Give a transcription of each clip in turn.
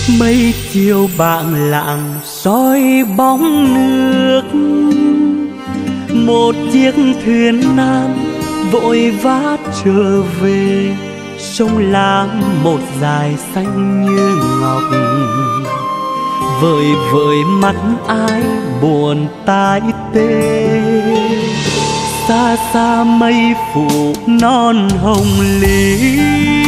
Mấy chiều bảng lặng soi bóng nước, một chiếc thuyền nan vội vã trở về. Sông Lam một dải xanh như ngọc, vời vợi mắt ai buồn tai tê. Xa xa mây phủ non hồng lý,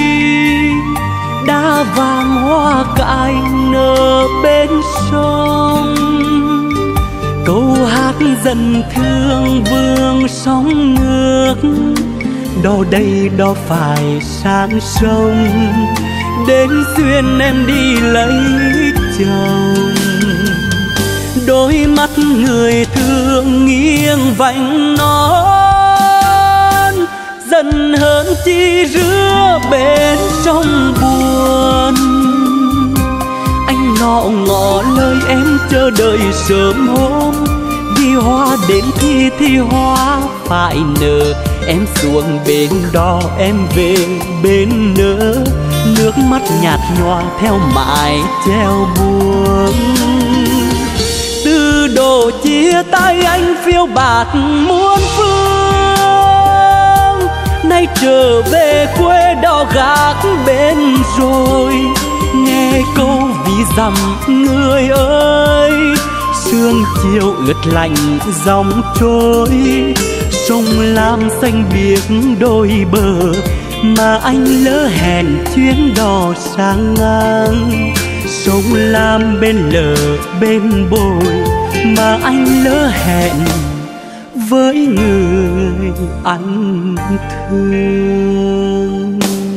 đá vàng hoa cải nở bên sông. Câu hát dần thương vương sóng ngược, đò đây đò phải sang sông. Đến duyên em đi lấy chồng, đôi mắt người thương nghiêng vành non. Dần hơn chi rứa bên trong buồn, anh ngọ ngọ lời em chờ đợi sớm hôm. Vì hoa đến thì hoa phải nở, em xuống bên đò em về bên nỡ. Nước mắt nhạt nhòa theo mãi treo buông. Từ độ chia tay anh phiêu bạt muôn phương, nay trở về quê đò gác bên rồi. Nghe câu ví dặm người ơi, sương chiều ướt lạnh dòng trôi. Sông Lam xanh biếc đôi bờ, mà anh lỡ hẹn chuyến đò sang ngang. Sông Lam bên lờ bên bồi, mà anh lỡ hẹn với người anh thương.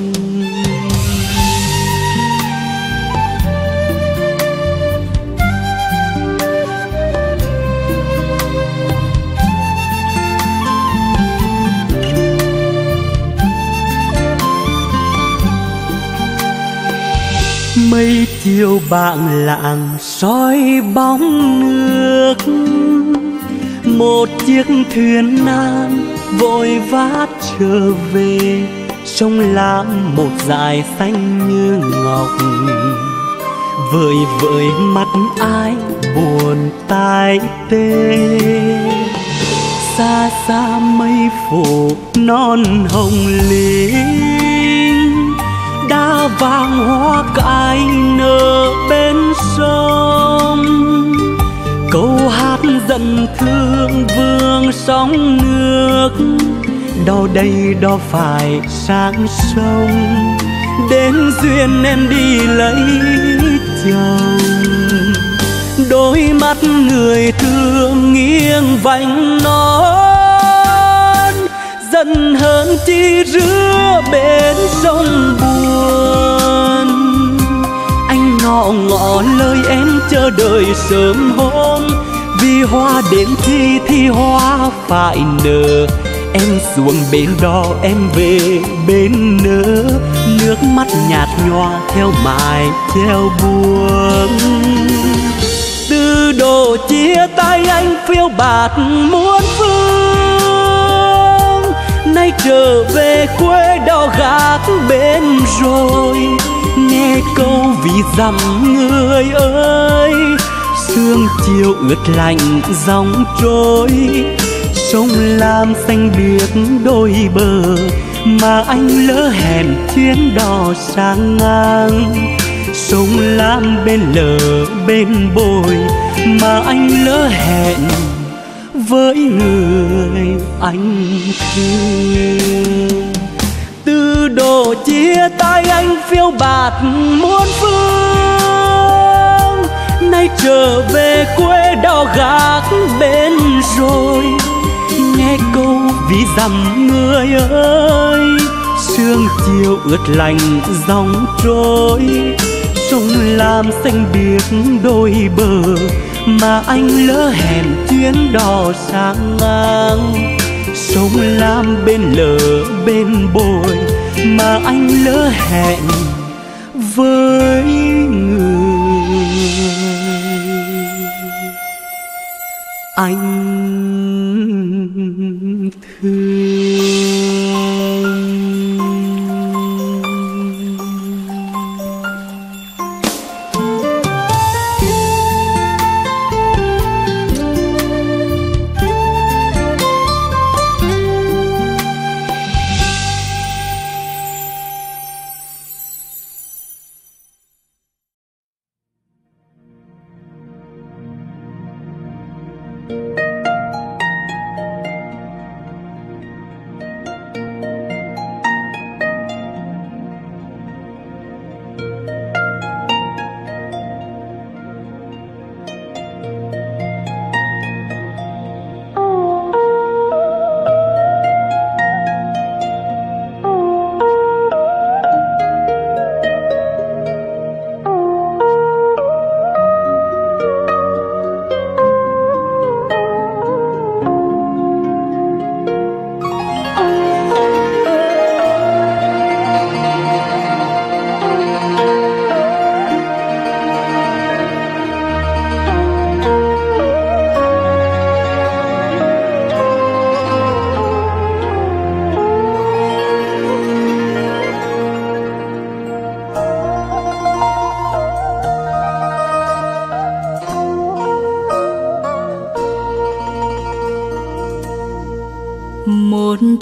Mấy chiều bảng lặng soi bóng nước, một chiếc thuyền nan vội vã trở về. Sông Lam một dải xanh như ngọc, vời vợi mắt ai buồn tai tê. Xa xa mây phủ non hồng linh, đá vàng hoa cải nở bên sông. Câu hát dần thương vương sóng nước, đò đây đò phải sang sông. Đến duyên em đi lấy chồng, đôi mắt người thương nghiêng vành non. Dần hơn chi rứa bên sông buồn, anh ngọ ngọ lời em chờ đợi sớm hôm. Vì hoa đến thì hoa phải nở, em xuống bên đò em về bên nỡ. Nước mắt nhạt nhòa theo mãi treo buông. Từ độ chia tay anh phiêu bạt muôn phương, nay trở về quê đò gác bên rồi. Nghe câu ví dặm người ơi, sương chiều ướt lạnh dòng trôi. Sông Lam xanh biếc đôi bờ, mà anh lỡ hẹn chuyến đò sang ngang. Sông Lam bên lờ bên bồi, mà anh lỡ hẹn với người anh thương. Từ độ chia tay anh phiêu bạt muôn phương, nay trở về quê đò gác bên rồi. Nghe câu ví dặm người ơi, sương chiều ướt lạnh dòng trôi. Sông Lam xanh biếc đôi bờ, mà anh lỡ hẹn chuyến đò sang ngang. Sông Lam bên lờ bên bồi, mà anh lỡ hẹn với người anh thương.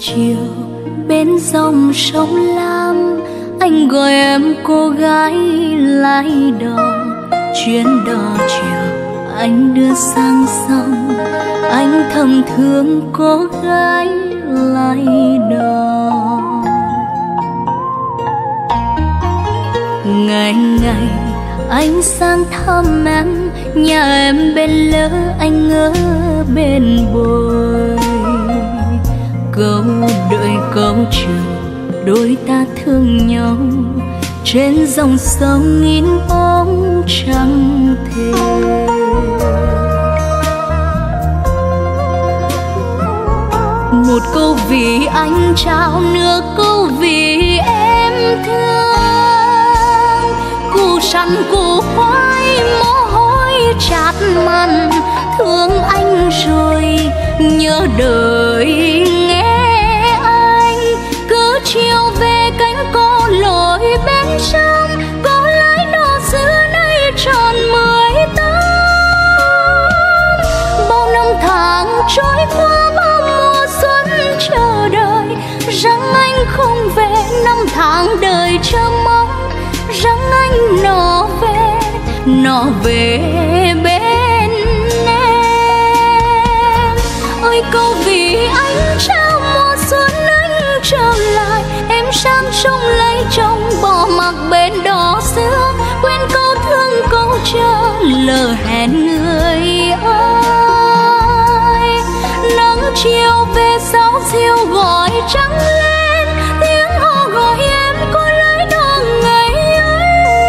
chiều bên dòng sông Lam, anh gọi em cô gái lái đò. Chuyến đò chiều anh đưa sang sông, anh thầm thương cô gái lái đò. Ngày ngày anh sang thăm em, nhà em bên lỡ anh ở bên bồi. Câu đợi câu chờ đôi ta thương nhau, trên dòng sông in bóng trăng thề. Một câu vì anh trao, nửa câu vì em thương. Củ sắn củ khoai mồ hôi chát mặn, thương anh rồi nhớ đời nghe anh. Cứ chiều về cánh cô lội bên sông, cô lái đò xưa nay tròn 18. Bao năm tháng trôi qua, bao mùa xuân chờ đợi, rằng anh không về. Năm tháng đời chờ mong, rằng anh nó về bên em. Ôi câu vì anh trao mùa xuân anh trở lại, em sang sông lấy chồng bỏ mặc bên đò xưa. Quên câu thương câu chờ lỡ hẹn người ơi. Nắng chiều về sáu siêu gọi trắng lên, tiếng hò gọi em cô lái đò ngày ấy.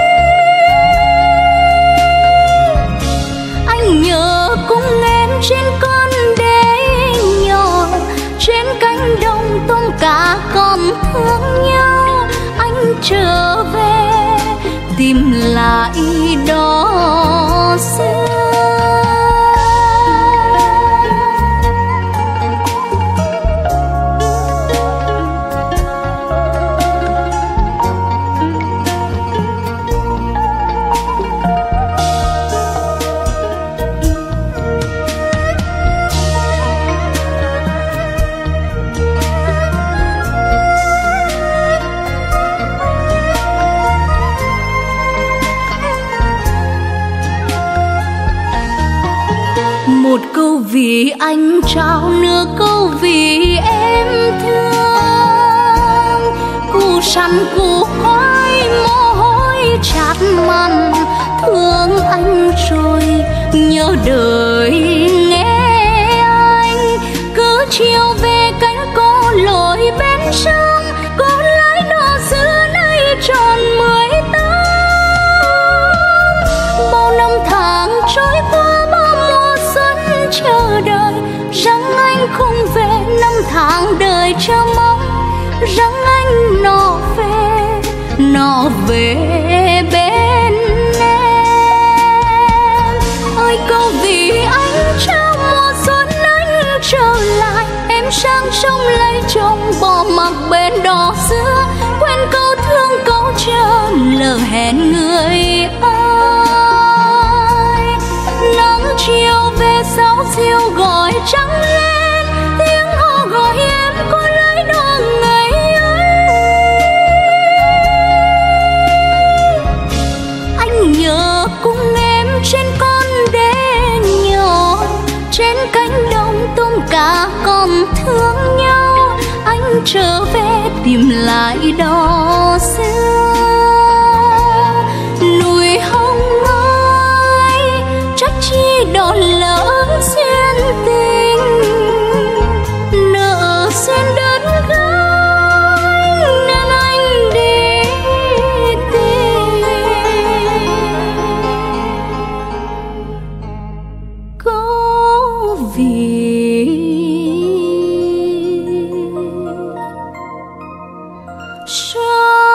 Anh nhớ cùng em trên con đê nhỏ, trên cánh đồng tôm cá còn thương nhau. Anh trở về tìm lại đò xưa. Một câu vì anh trao, nửa câu vì em thương. Củ sắn củ khoai mồ hôi chát mặn, thương anh rồi nhớ đời nghe anh. Cứ chiều về cánh cô lội bên sông, cô lái đò xưa nay tròn 18. Bao năm tháng trôi qua, bao mùa xuân chờ đợi, rằng anh không về. Năm tháng đời chờ mong, rằng anh nó về bên em. Ôi câu vì anh trao mùa xuân anh trở lại, em sang sông lấy chồng bỏ mặc bên đò xưa. Quên câu thương câu chờ lỡ hẹn người ơi. Nắng chiều về sáu siêu gọi trắng lên, tiếng hò gọi em cô lái đò ngày ấy. Anh nhớ cùng em trên con đê nhỏ, trên cánh đồng tôm cá còn thương nhau. Anh trở về tìm lại đò xưa. Núi hồng ơi, trách chi đò lỡ xuyên tình, nợ xuyên đất gái nên anh đi tìm. Có vì sao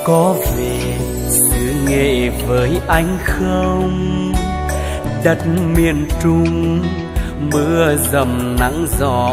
có về xứ Nghệ với anh không? Đất miền Trung mưa dầm nắng gió,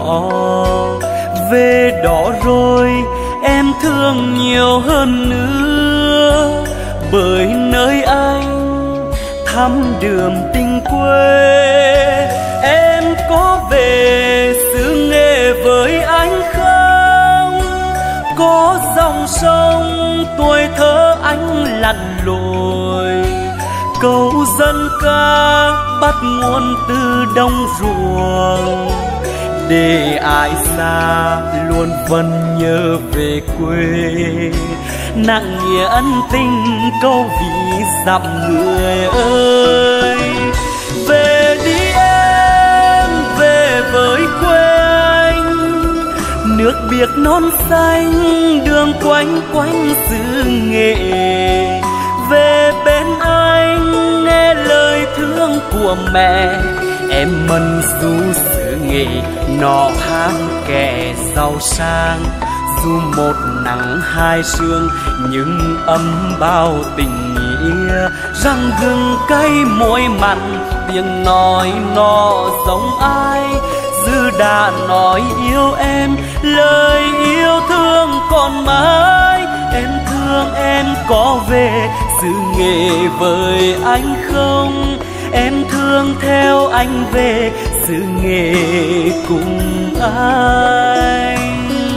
về đó rồi em thương nhiều hơn nữa, bởi nơi anh thăm đường tình quê. Em có về xứ Nghệ với anh không? Có dòng sông tuổi thơ anh lặn lội, câu dân ca bắt nguồn từ đồng ruộng, để ai xa luôn vẫn nhớ về quê. Nặng nghĩa ân tình câu ví dặm người ơi. Về đi em, về với quê anh, nước biếc non xanh đường quanh quanh xứ Nghệ. Về bên anh nghe lời thương của mẹ, em mân du xứ Nghệ nọ ham kẻ giàu sang. Dù một nắng hai sương nhưng ấm bao tình nghĩa, răng gừng cay môi mặn tiếng nói nó giống ai. Dư đã nói yêu em, lời yêu thương còn mãi. Em thương em có về xứ Nghệ với anh không? Em thương theo anh về xứ Nghệ cùng anh.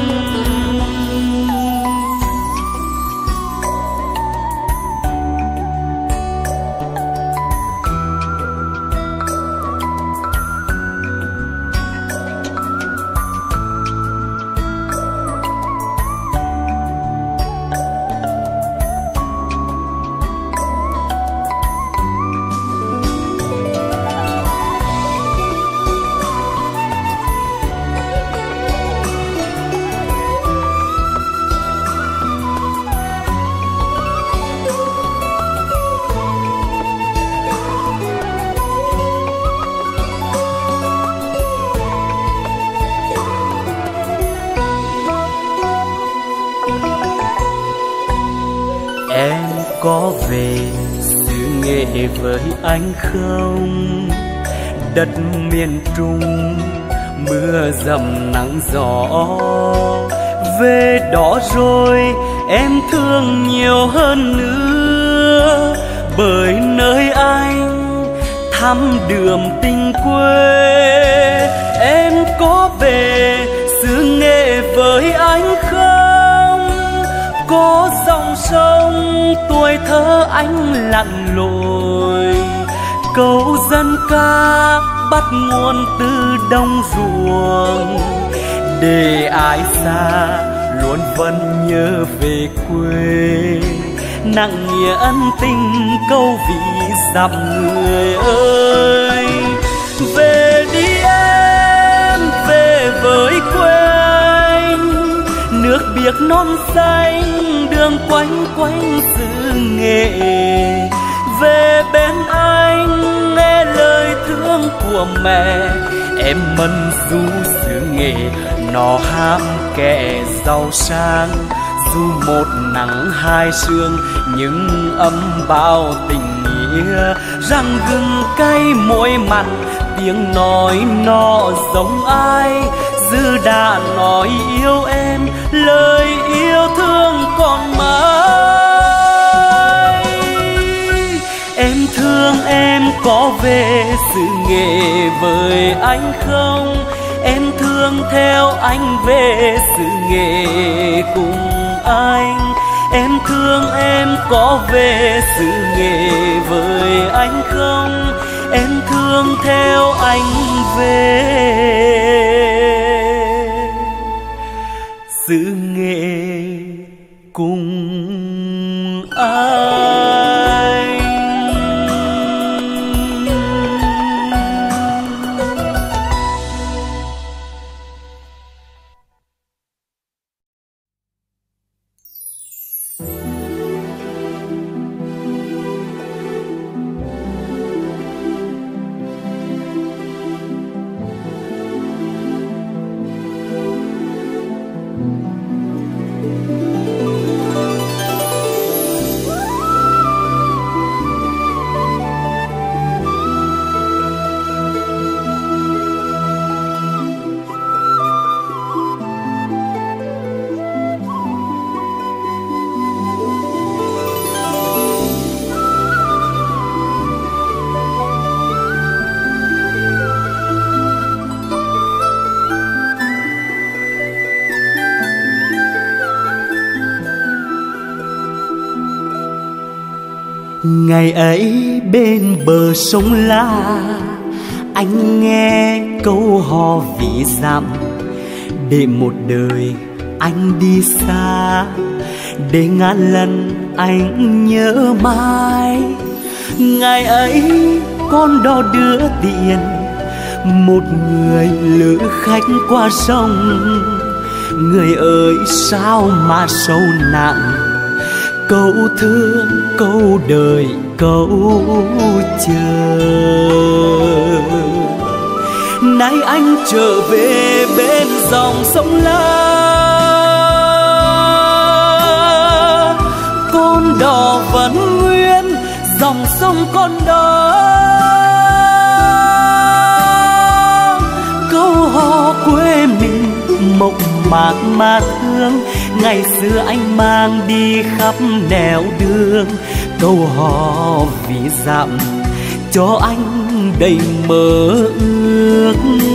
Có về xứ Nghệ với anh không? Đất miền Trung mưa dầm nắng gió, về đó rồi em thương nhiều hơn nữa, bởi nơi anh thăm đường tình quê. Em có về xứ Nghệ với anh không? Có dòng sông tuổi thơ anh lặn lội, câu dân ca bắt nguồn từ đồng ruộng, để ai xa luôn vẫn nhớ về quê. Nặng nghĩa ân tình câu ví dặm người ơi. Về đi em, về với quê anh, nước biếc non xanh đường quanh quanh xứ Nghệ. Về bên anh nghe lời thương của mẹ, em mân du xứ Nghệ nó ham kẻ giàu sang. Dù một nắng hai sương nhưng ấm bao tình nghĩa, răng gừng cay môi mặn tiếng nói nó giống ai. Dư đã nói yêu em, lời yêu thương còn mãi. Em thương em có về xứ Nghệ với anh không? Em thương theo anh về xứ Nghệ cùng anh. Em thương em có về xứ Nghệ với anh không? Em thương theo anh về xứ Nghệ cùng anh. Ngày ấy bên bờ sông La, anh nghe câu hò ví dặm, để một đời anh đi xa, để ngàn lần anh nhớ mãi. Ngày ấy con đò đưa tiền, một người lữ khách qua sông. Người ơi sao mà sâu nặng, câu thương câu đời câu chờ. Nay anh trở về bên dòng sông La, con đò vẫn nguyên dòng sông con đó. Câu hò quê mình mộc mạc mà thương, ngày xưa anh mang đi khắp nẻo đường. Câu hò ví dặm cho anh đầy mơ ước.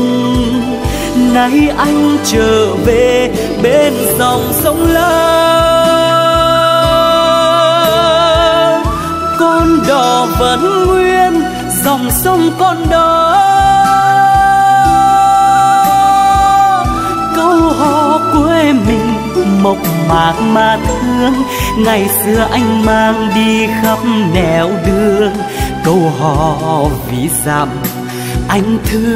Nay anh trở về bên dòng sông La, con đò vẫn nguyên dòng sông con đó. Câu hò quê mình mộc mạc mà thương, ngày xưa anh mang đi khắp nẻo đường. Câu hò ví dặm anh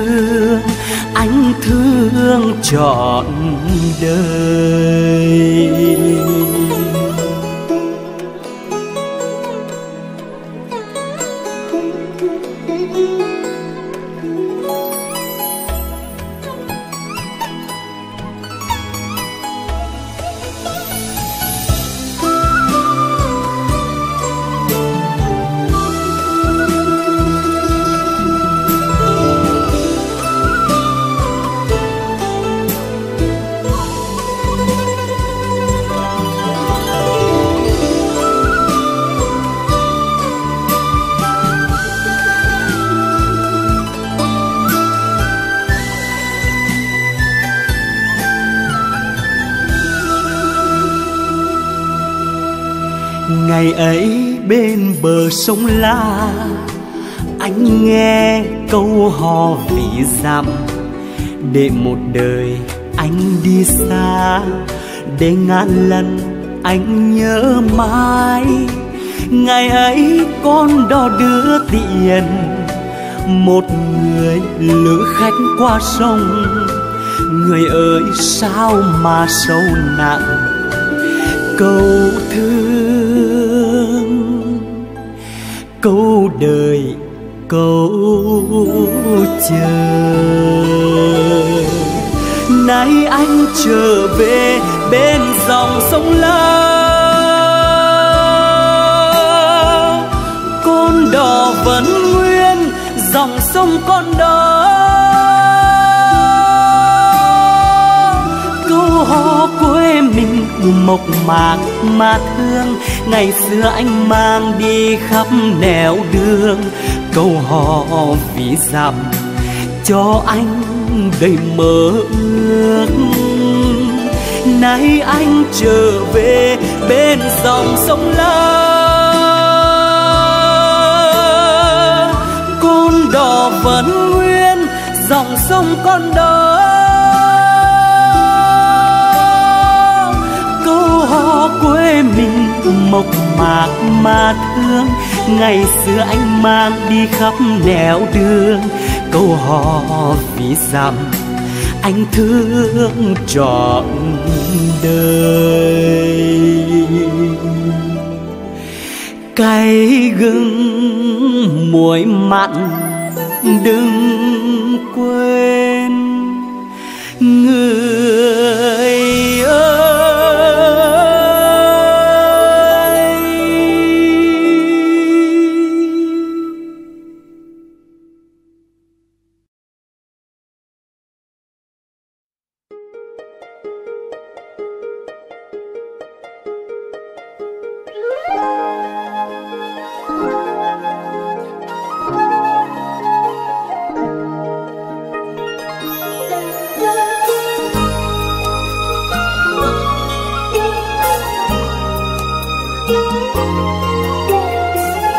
thương trọn đời. Ngày ấy bên bờ sông La, anh nghe câu hò ví dặm, để một đời anh đi xa, để ngàn lần anh nhớ mãi. Ngày ấy con đò đưa tiền, một người lữ khách qua sông. Người ơi sao mà sâu nặng, câu thương câu đời câu chờ. Nay anh trở về bên dòng sông La, con đò vẫn nguyên dòng sông con đó. Câu hò quê mình mộc mạc mà thương, ngày xưa anh mang đi khắp nẻo đường. Câu hò ví dặm cho anh đầy mơ ước. Nay anh trở về bên dòng sông La, con đò vẫn nguyên dòng sông con đó. Quê mình mộc mạc mà thương, ngày xưa anh mang đi khắp nẻo đường. Câu hò ví dặm anh thương trọn đời. Cay gừng muối mặn đừng quên, người ơi.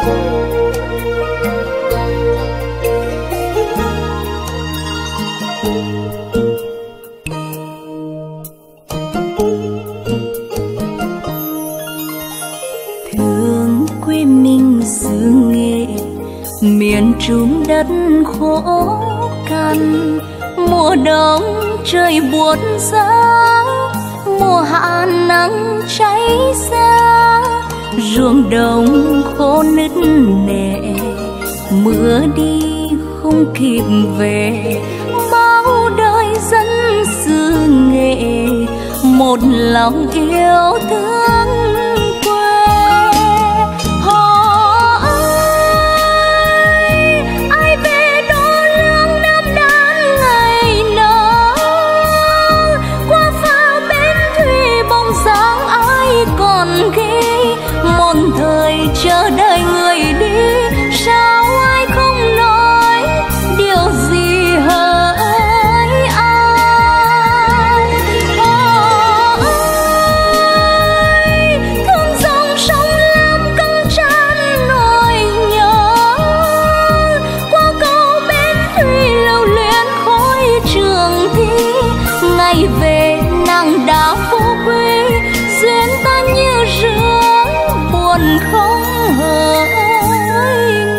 Thương quê mình xứ Nghệ, miền Trung đất khô cằn. Mùa đông trời buốt giá, mùa hạ nắng cháy xa. Ruộng đồng khô nứt nẻ, mưa đi không kịp về. Bao đời dân xứ Nghệ, một lòng yêu thương quê. Họ ơi, ai về đô lương Nam Đan ngày nọ, qua phao bến thủy bóng dáng ai còn ghi. Một thời chờ đợi người đi, sao ai không nói điều gì hỡi ai. Họ ơi, thương dòng sông Lam căng tràn nỗi nhớ. Qua cầu bến thủy lưu luyến khói trường thi, ngày về nàng đã phú quý, duyên ta như rứa buồn không hỡi người.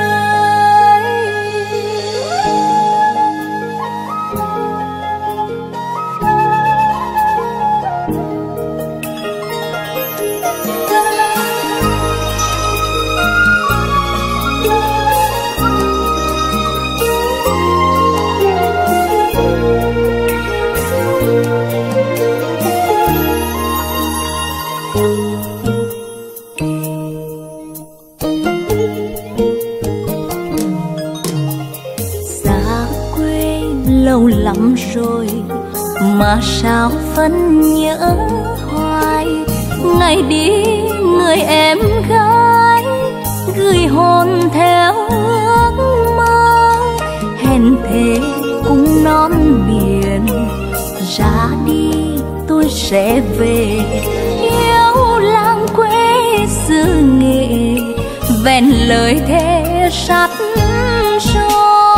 Xa quê lâu lắm rồi mà sao vẫn nhớ hoài. Ngày đi người em gái, gửi hồn theo ước mơ. Hẹn thề cùng non biển, ra đi tôi sẽ về. Yêu làng quê xứ Nghệ, vẹn lời thề sắt son.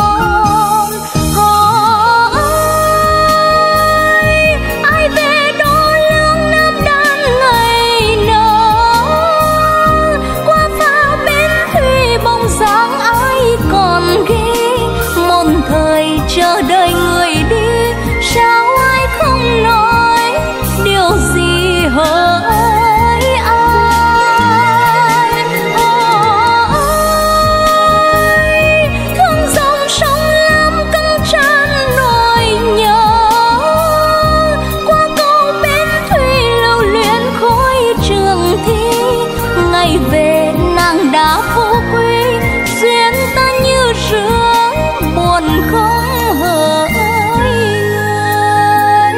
Họ ơi, ai về đô lương Nam Đan ngày nọ, qua phao bến thủy bóng dáng ai còn ghi. Một thời chờ đợi người đi, sao ai không nói điều gì hỡi ai. Họ ơi, thương dòng sông Lam căng tràn nỗi nhớ. Qua cầu bến thủy lưu luyến khói trường thi, ngày về nàng đã phú quý, duyên ta như rứa buồn không hỡi người.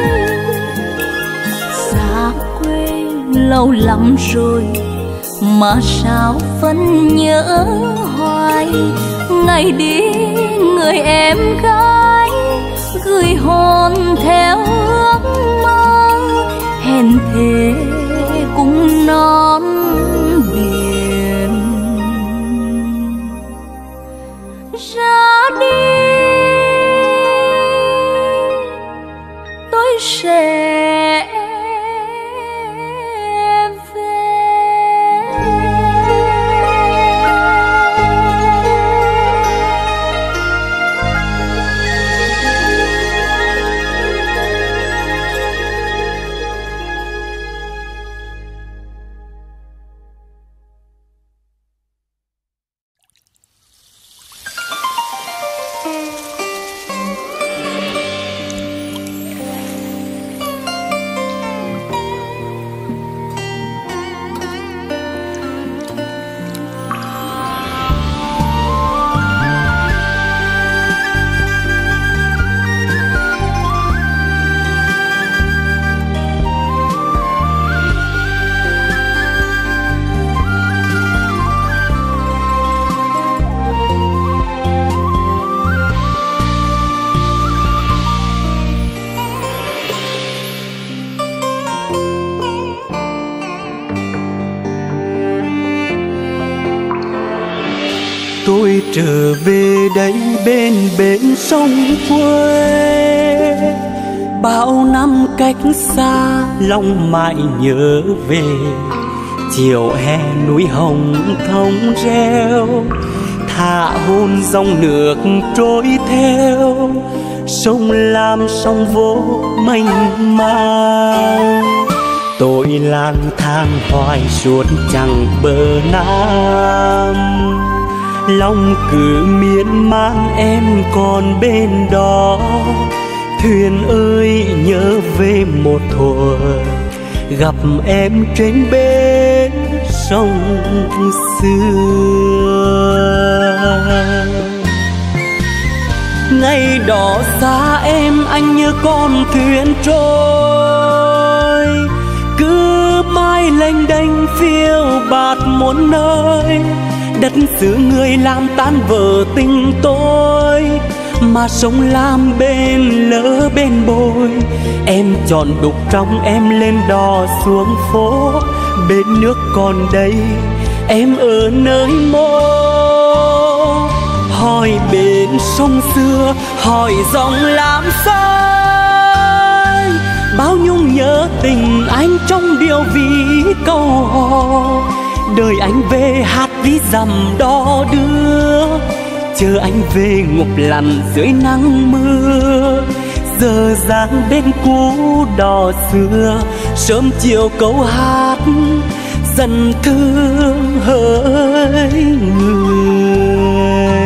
Xa quê lâu lắm rồi mà sao vẫn nhớ hoài. Ngày đi người em gái, gửi hồn theo ước mơ. Hẹn thề cùng non biển, ra đi tôi sẽ trở về đây bên bến sông quê, bao năm cách xa lòng mãi nhớ về. Chiều hè núi hồng thông reo, thả hôn dòng nước trôi theo, sông Lam sông vô mênh mang. Tôi lang thang hoài suốt chẳng bờ Nam, lòng cứ miên man em còn bên đó. Thuyền ơi nhớ về một thuở, gặp em trên bến sông xưa. Ngày đó xa em anh như con thuyền trôi, cứ mãi lênh đênh phiêu bạt muôn nơi. Đất xứ người làm tan vỡ tình tôi, mà sông Lam bên lỡ bên bồi. Em chọn đục trong em lên đò xuống phố, bên nước còn đây em ở nơi mô. Hỏi bên sông xưa, hỏi dòng Lam xanh, bao nhung nhớ tình anh trong điệu ví câu hò. Đời anh về hát ví dặm đò đưa, chờ anh về ngục lặn dưới nắng mưa. Giờ dáng bên cũ đò xưa, sớm chiều câu hát dần thương hỡi người.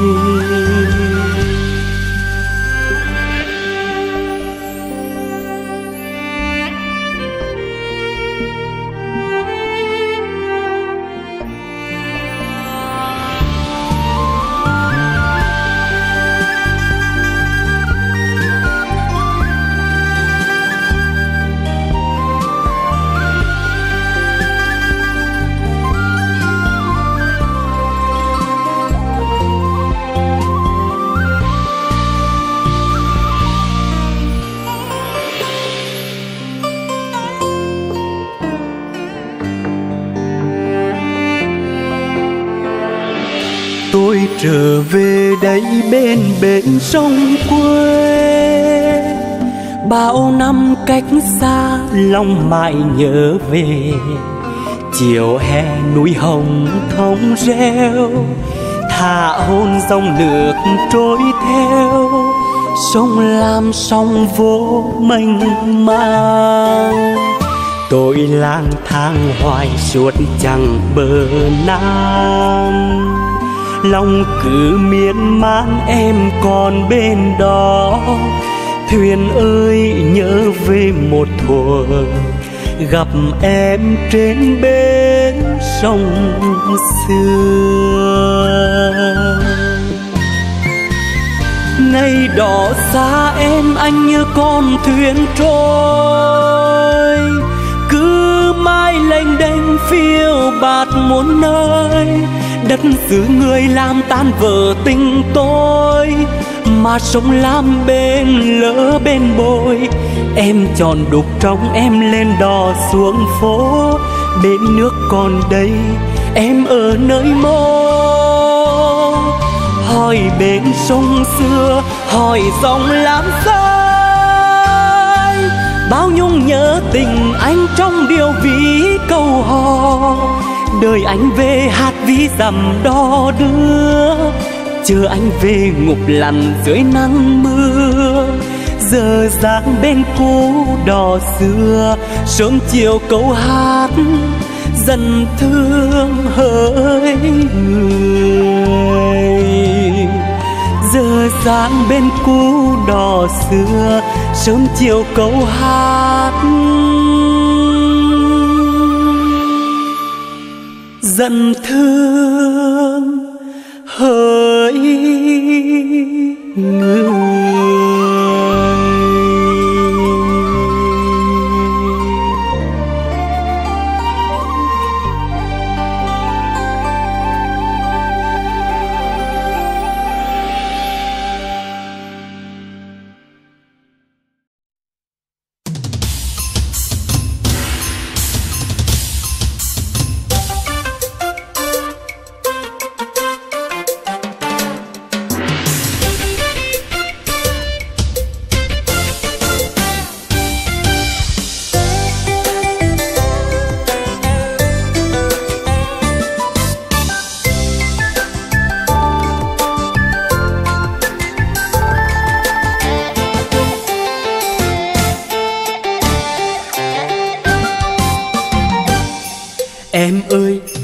Tôi trở về đây bên bến sông quê, bao năm cách xa lòng mãi nhớ về. Chiều hè núi hồng thông reo, thả hôn dòng nước trôi theo, sông Lam sông vô mênh mang. Tôi lang thang hoài suốt chẳng bờ Nam, lòng cứ miên man em còn bên đó. Thuyền ơi nhớ về một thuở, gặp em trên bến sông xưa. Ngày đó xa em anh như con thuyền trôi, cứ mãi lênh đênh phiêu bạt muôn nơi. Đất xứ người làm tan vỡ tình tôi, mà sông Lam bên lỡ bên bồi. Em chọn đục trong em lên đò xuống phố, bên nước còn đây em ở nơi mô. Hỏi bên sông xưa, hỏi dòng Lam xanh, bao nhung nhớ tình anh trong điệu ví câu hò. Đời anh về hát ví dặm đò đưa, chờ anh về ngục lặn dưới nắng mưa. Giờ dáng bên cũ đò xưa, sớm chiều câu hát dần thương hỡi người. Giờ dáng bên cũ đò xưa, sớm chiều câu hát dần thương hỡi người.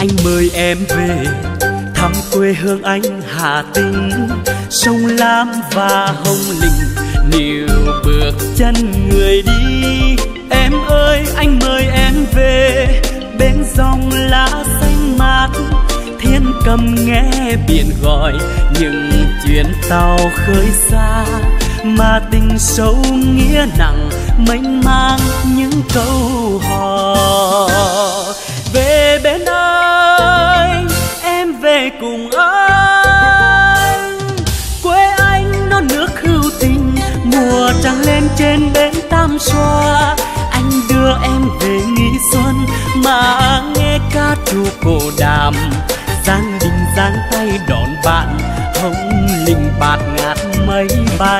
anh mời em về thăm quê hương anh Hà Tĩnh, sông Lam và Hồng Lĩnh níu bước chân người đi. Em ơi anh mời em về bên dòng lá xanh mát, thiên cầm nghe biển gọi những chuyến tàu khơi xa, mà tình sâu nghĩa nặng mênh mang những câu hò. Về bên anh em về cùng anh, quê anh non nước hữu tình, mùa trăng lên trên bến Tam Xoa. Anh đưa em về nghỉ xuân mà nghe ca trù cổ đàm, giang đình giang tay đón bạn, hồng linh bạt ngát mây bay.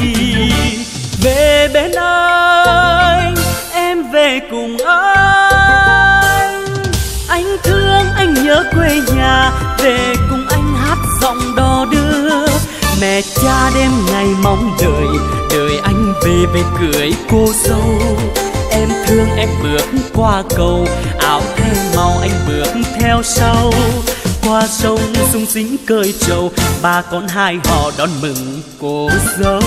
Về bên anh em về cùng anh thương anh nhớ quê nhà, về cùng anh hát giọng đò đưa. Mẹ cha đêm ngày mong đợi, đợi anh về về cưới cô dâu. Em thương em bước qua cầu, áo thêm màu anh bước theo sau. Qua sông sung sính cơi trầu, bà con hai họ đón mừng cô dâu.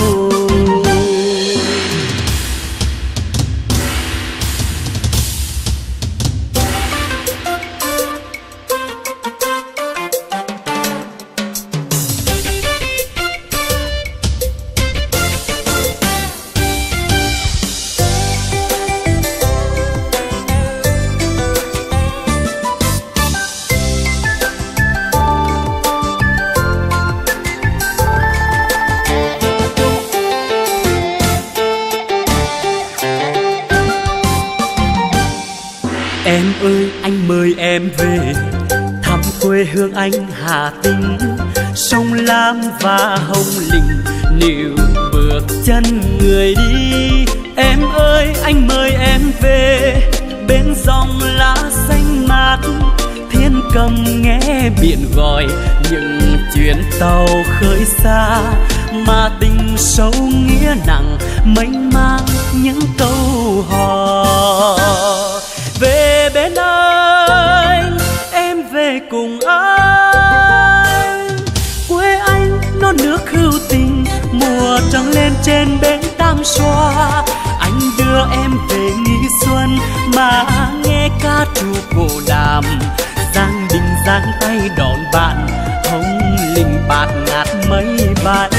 Em ơi anh mời em về thăm quê hương anh Hà Tĩnh, sông Lam và Hồng Lĩnh níu bước chân người đi. Em ơi anh mời em về bên dòng lá xanh mát, thiên cầm nghe biển gọi những chuyến tàu khơi xa, mà tình sâu nghĩa nặng mênh mang những câu hò. Về bên anh em về cùng anh, quê anh non nước hữu tình, mùa trăng lên trên bến Tam Xoa. Anh đưa em về nghỉ xuân mà nghe ca trù cổ đàm, giang đình giang tay đón bạn, hồng linh bạt ngát mây bay.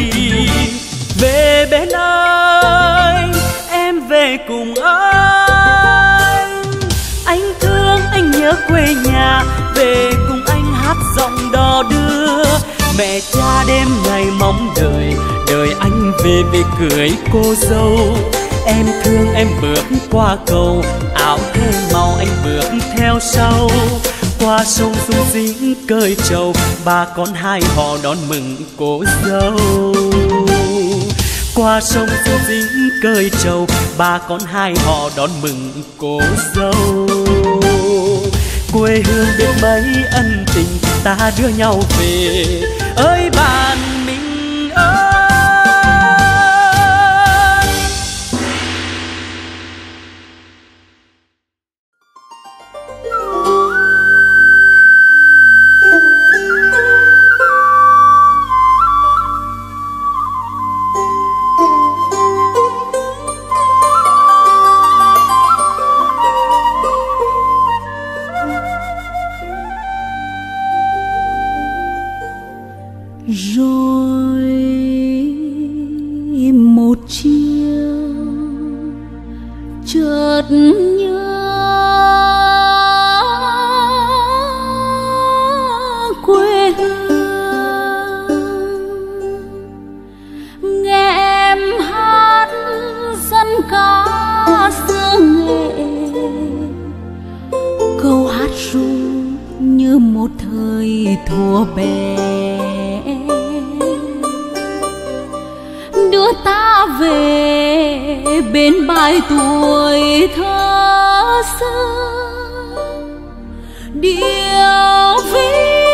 Về bên anh em về cùng anh thương anh nhớ quê nhà, về cùng anh hát giọng đò đưa. Mẹ cha đêm ngày mong đợi, đợi anh về về cưới cô dâu. Em thương em bước qua cầu, áo thêm màu anh bước theo sau. Qua sông sung sính cơi trầu, bà con hai họ đón mừng cô dâu. Qua sông sung sính cơi trầu, bà con hai họ đón mừng cô dâu. Quê hương biết mấy ân tình, ta đưa nhau về ơi bạn mình ơi. Rồi một chiều chợt nhớ quê hương, nghe em hát dân ca xưa nghệ, câu hát ru như một thời thuở bé, đưa ta về bên bãi tuổi thơ xưa. Điệu ví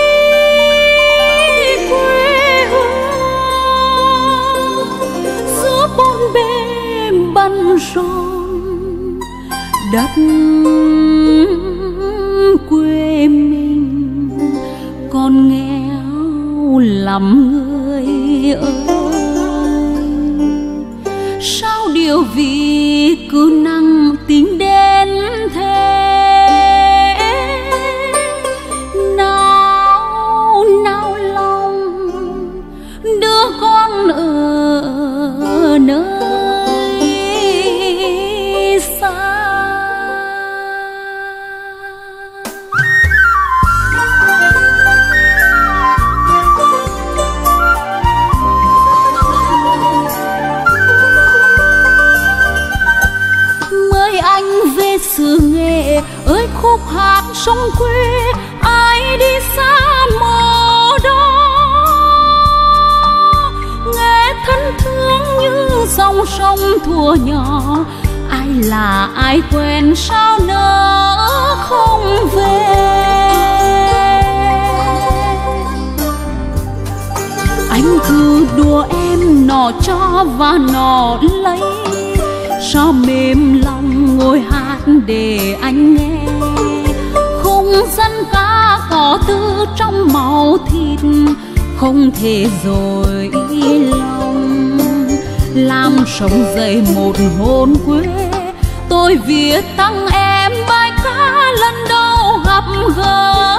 quê hương giữa bốn bề băn rộn, đất quê mình còn nghèo lắm người ơi. Sao điều vì cứ năng tính đến thế? Nào nào lòng đứa con ở nơi xa. Mời anh về xứ Nghệ ơi khúc hát sông quê, ai đi xa mơ đó. Nghe thân thương như dòng sông thuở nhỏ, ai là ai quen sao nỡ không về. Anh cứ đùa em nọ cho và nọ lấy, sao mềm lòng ngồi hát để anh nghe. Không dân ca có từ trong máu thịt, không thể dối lòng. Làm sống dậy một hồn quê, tôi viết tặng em bài ca lần đầu gặp gỡ.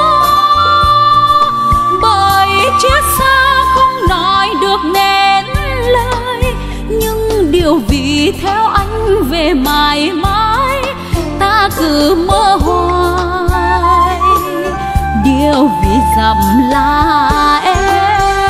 Bởi chia xa không nói được nên lời, nhưng điều vì theo anh về mãi mãi, ta cứ mơ hoài. Điều vì dặm là em.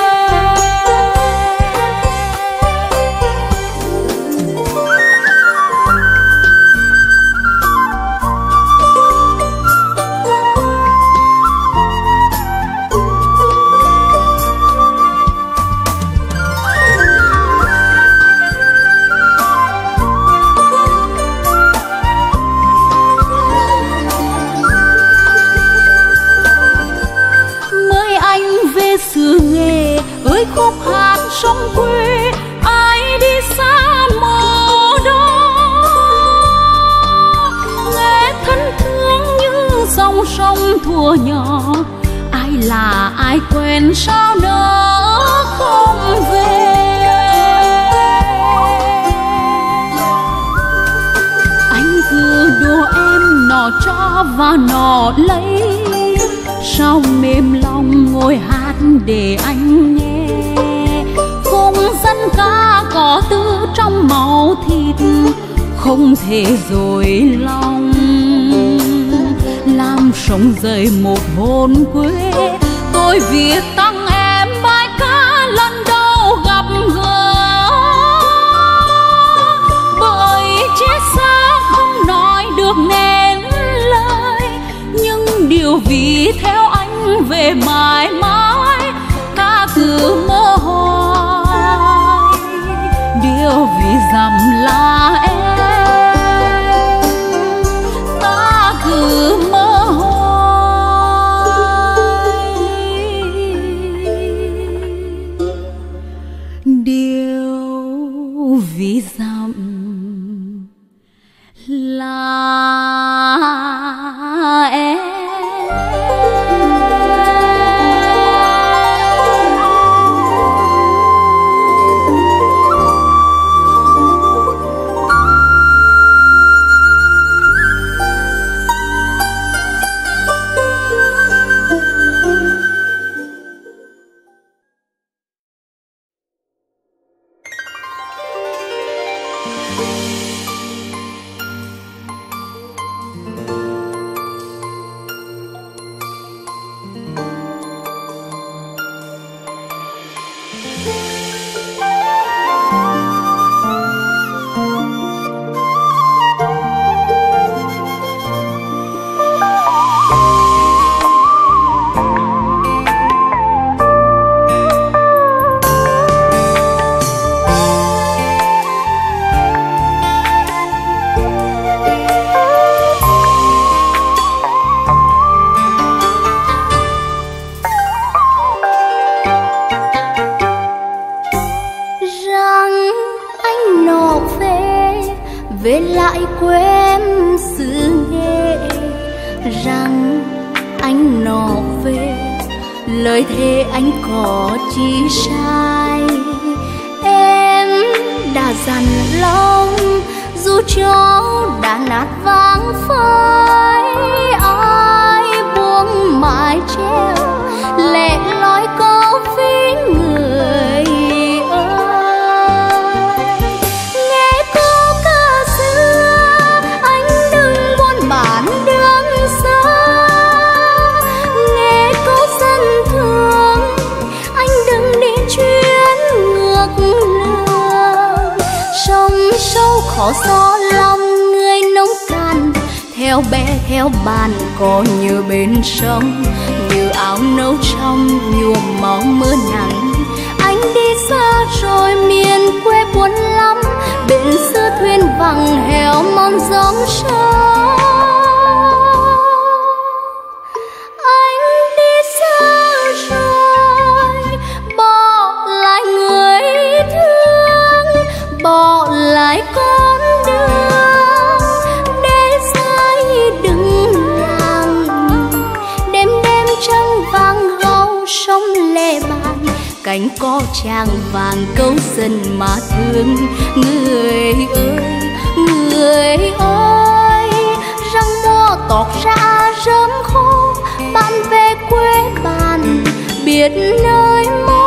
Xứ Nghệ ơi khúc hát sông quê, ai đi xa mơ đó. Nghe thân thương như dòng sông thuở nhỏ, ai là ai quen sao nỡ không về. Anh cứ đùa em nọ cho và nọ lấy, sao mềm lòng ngồi hát để anh nghe. Không dân ca có từ trong máu thịt, không thể dối lòng. Làm sống dậy một hồn quê, tôi viết tặng em bài ca lần đầu gặp gỡ. Bởi chia xa không nói được nên lời, nhưng điều vì theo anh về mãi mãi, ta cứ mơ hoài. Điều vì dặm là em, ta cứ mơ hoài. Điều vì dặm là em. về lại quê em xứ Nghệ, rằng anh nọ về lời thề anh có chi sai. Em đã dằn lòng dù cho đã nát vàng phai, ai buông mái treo lẻ loi câu ví người ơi. Nghe câu ca xưa anh đừng buồn bản đường xa, nghe câu dân thương anh đừng đi chuyến ngược lường. Sông sâu khó gió lòng người nông cạn, theo bé theo bàn có như bên sông, như áo nâu trong nhuộm máu mưa nắng. Anh đi xa rồi miền quê buồn lắm, bên xưa thuyền vắng heo mòn gióng sông. Anh đi xa rồi bỏ lại người thương, bỏ lại con đường để sai đừng làng. Đêm đêm trăng vàng gâu sông lệ bàn, cánh có tràng vàng câu dân mà thương. Người ơi người ơi, răng mùa tọt ra rơm khô, bạn về quê bạn biết nơi mơ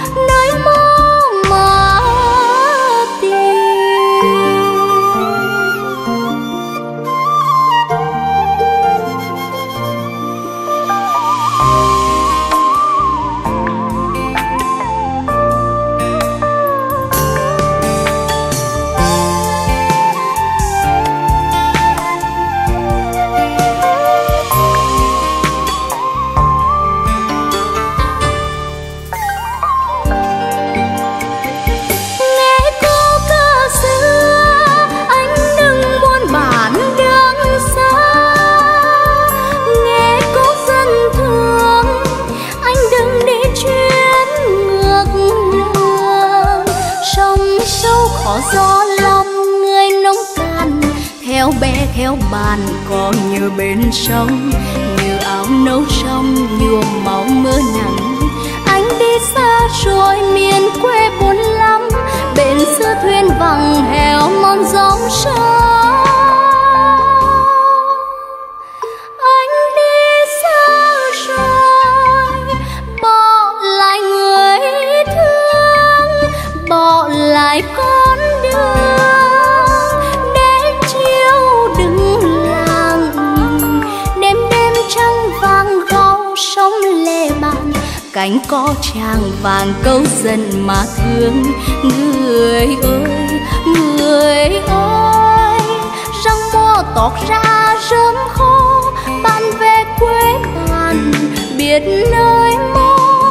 mà tìm. Gió lòng người nông cạn, theo bé theo bàn có như bên sông, như áo nâu trong nhuộm máu mưa nắng. Anh đi xa rồi miền quê buồn lắm, bên xưa thuyền vắng heo mòn gióng sông. Anh đi xa rồi bỏ lại người thương, bỏ lại con để chiều đừng làng. Đêm đêm trăng vàng gâu sông lệ bàn, cánh có tràng vàng câu dân mà thương. Người ơi người ơi, răng mùa tọt ra rơm khô, bạn về quê bạn biết nơi mơ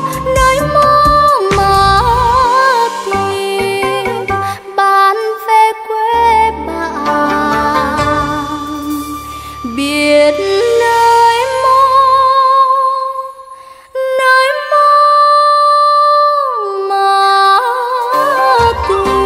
mà tìm. Bạn về quê bạn biết nơi mơ mà tìm.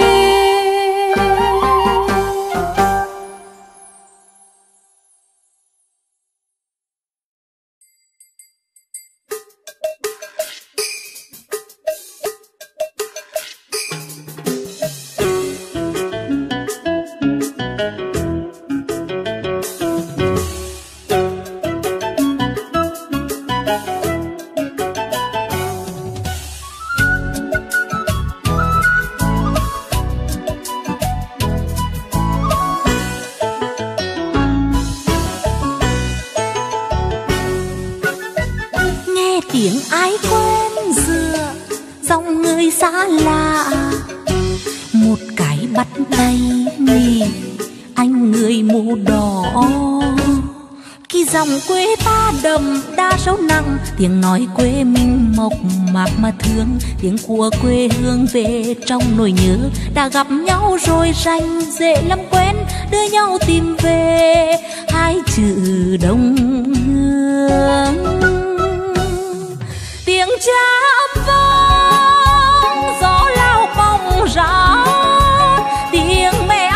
Tiếng ai quen dựa dòng người xa lạ, một cái bắt tay nỉ anh người mũ đỏ. Khi dòng quê ta đậm đa sâu nặng, tiếng nói quê mình mộc mạc mà thương. Tiếng của quê hương về trong nỗi nhớ, đã gặp nhau rồi rành dễ lắm quen, đưa nhau tìm về hai chữ đồng hương. Tiếng chắp vang gió lao bóng ra, tiếng mẹ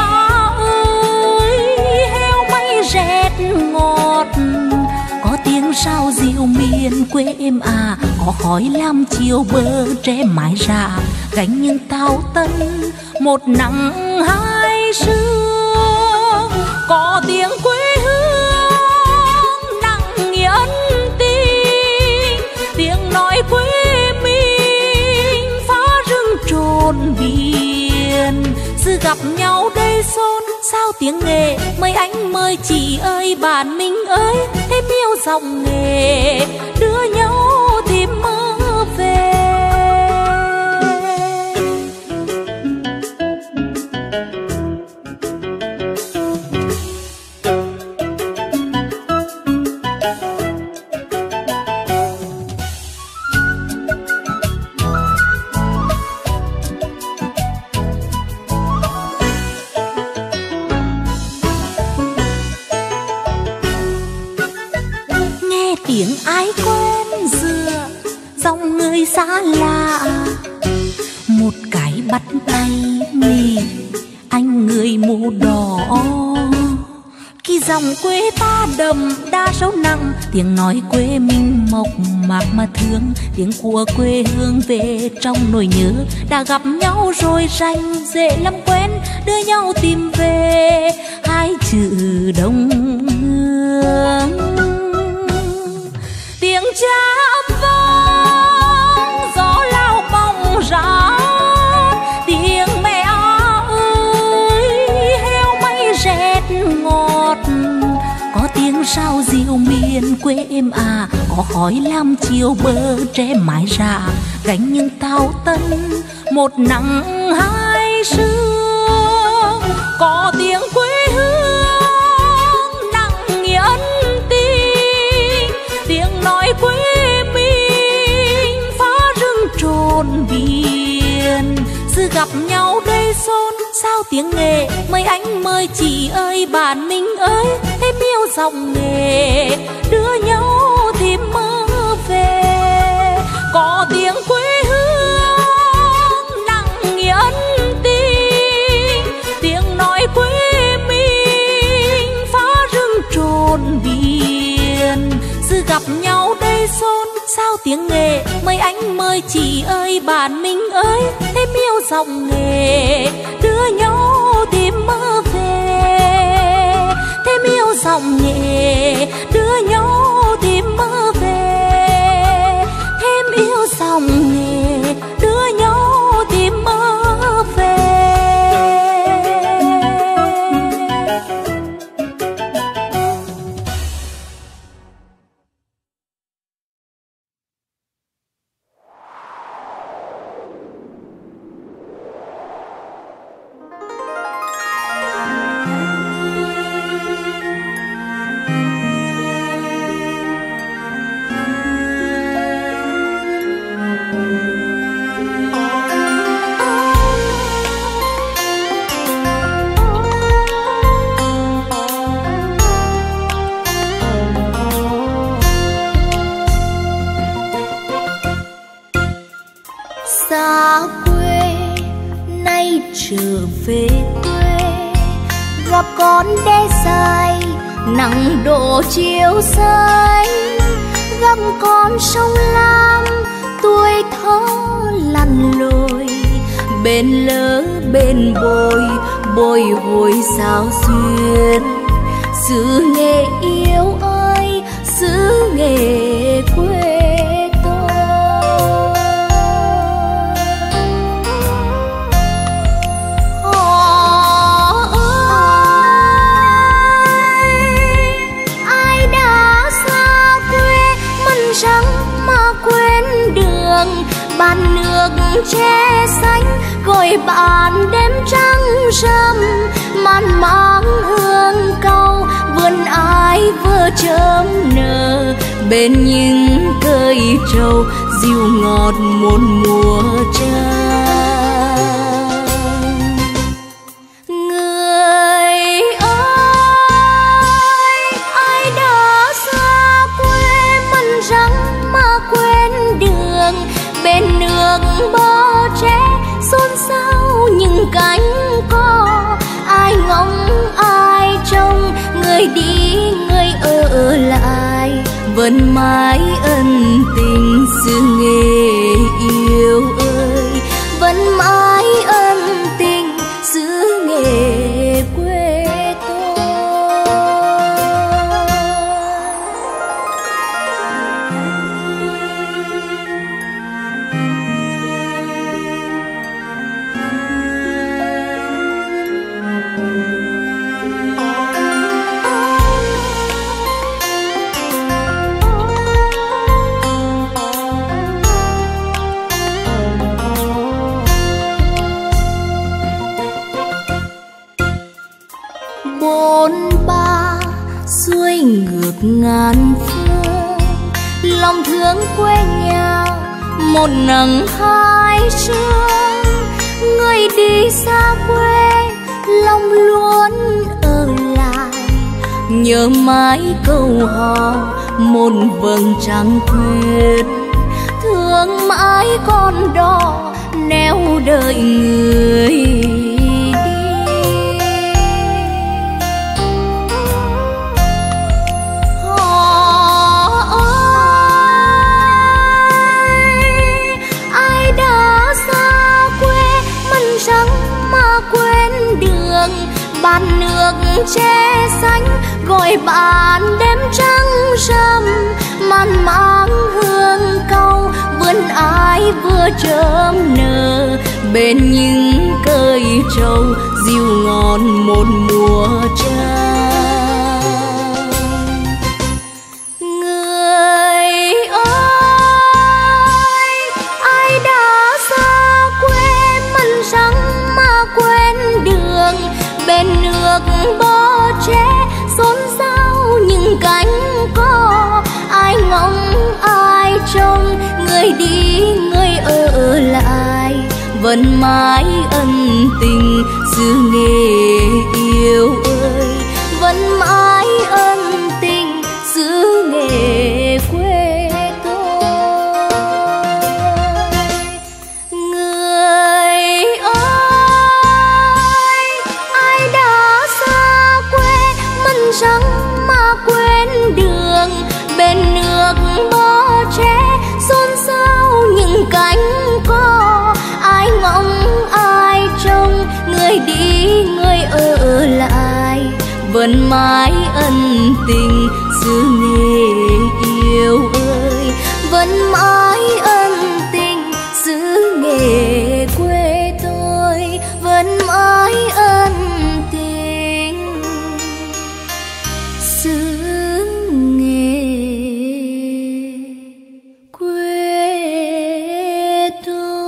ơi heo may rét ngọt, có tiếng sao gì diều miền quê em à, có khói làm chiều bờ tre mái rạ, gánh những táo tân một nắng hai sương. Có tiếng quê hương nặng nghĩa ân tình, tiếng nói quê mình phá rừng trồn biển. Sự gặp nhau đây xôn sao tiếng nghề, mời anh mời chị ơi bạn mình ơi, thêm yêu giọng nghề đưa nhau tìm mơ về. Tiếng ai quen dựa dòng người xa lạ, một cái bắt tay mì anh người mũ đỏ. Khi dòng quê ta đậm đa sâu nặng, tiếng nói quê mình mộc mạc mà thương, tiếng của quê hương về trong nỗi nhớ. Đã gặp nhau rồi rành dễ lắm quen, đưa nhau tìm về hai chữ đồng hương. Tiếng chạm vang gió lao bóng rát, tiếng mẹ ơi heo may rét ngọt. Có tiếng sao diều miền quê em à, có khói làm chiều bờ tre mái rạ, gánh những táo tân một nắng hai sương. Có tiếng quê hương nặng nghĩa ân tình, tiếng nói quê mình phá rừng trồn biển. Sự gặp nhau đây xôn sao tiếng nghề, mời anh mời chị ơi bạn mình ơi, thêm yêu giọng nghề đưa nhau tìm mơ về. Có tiếng quê hương nặng nghĩa ân tình, tiếng nói quê mình phá rừng trồn biển. Sự gặp nhau đây xôn sao tiếng nghề, mời anh mời chị ơi bạn mình ơi, thêm yêu giọng nghề đưa nhau tìm mơ về. Thêm yêu giọng nghề đưa nhau tìm mơ về. Thêm yêu giọng nghề đưa nhau tìm mơ về. Xa quê nay trở về quê, gặp con đê dài nắng đổ chiều xanh. Gặp con sông Lam tuổi thơ lặn lội, bên lỡ bên bồi bồi hồi sao xuyên. Xứ nghề yêu ơi xứ nghề quê bàn nước che xanh, gọi bạn đêm trăng râm. Man máng hương câu vườn ai vừa chớm nở, bên những cây trầu dịu ngọt một mùa trăng. Người ơi ai đã xa quê mình rằng mà quên đường, bên nước bờ tre xôn xao những cánh cò. Ai ngóng ai trông, người đi người ở lại vẫn mãi ân tình xưa nghề yêu ơi, vẫn mãi ân tình xứ nghề quê tôi. Bốn ba xuôi ngược ngàn phương, lòng thương quê nhà một nắng hai sương. Người đi xa quê lòng luôn ở lại, nhớ mãi câu hò một vầng trăng khuyết. Thương mãi con đò neo đợi người. Bàn nước che xanh gọi bạn đêm trăng rằm, màn mang hương cau vườn ai vừa chớm nở. Bên những cây trầu dịu ngon một mùa trăng. Người ơi, ai đã xa quê mặn răng mà quên đường. Bên nước bó tre xôn xao những cánh cò, ai ngóng ai trông, người đi người ở lại, vẫn mãi ân tình xứ nghề yêu ơi, vẫn mãi ân tình xứ nghề quê tôi. Người răng mà quên đường. Bên nước bó tre xôn xao những cánh cò, ai ngóng ai trông, người đi người ở lại, vẫn mãi ân tình xứ nghề yêu ơi, vẫn mãi ân tình xứ nghề quê tôi, vẫn mãi ân tình xứ nghề quê tôi.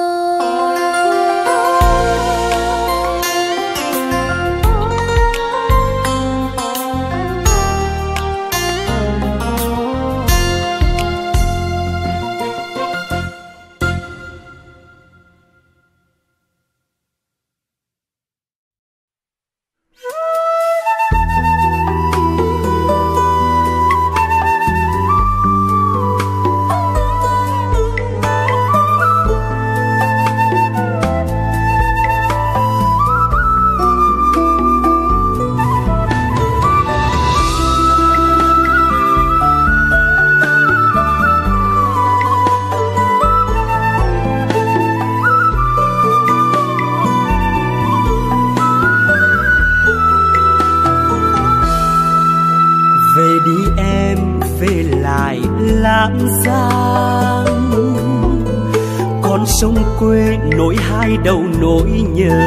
Con sông quê nối hai đầu nỗi nhớ,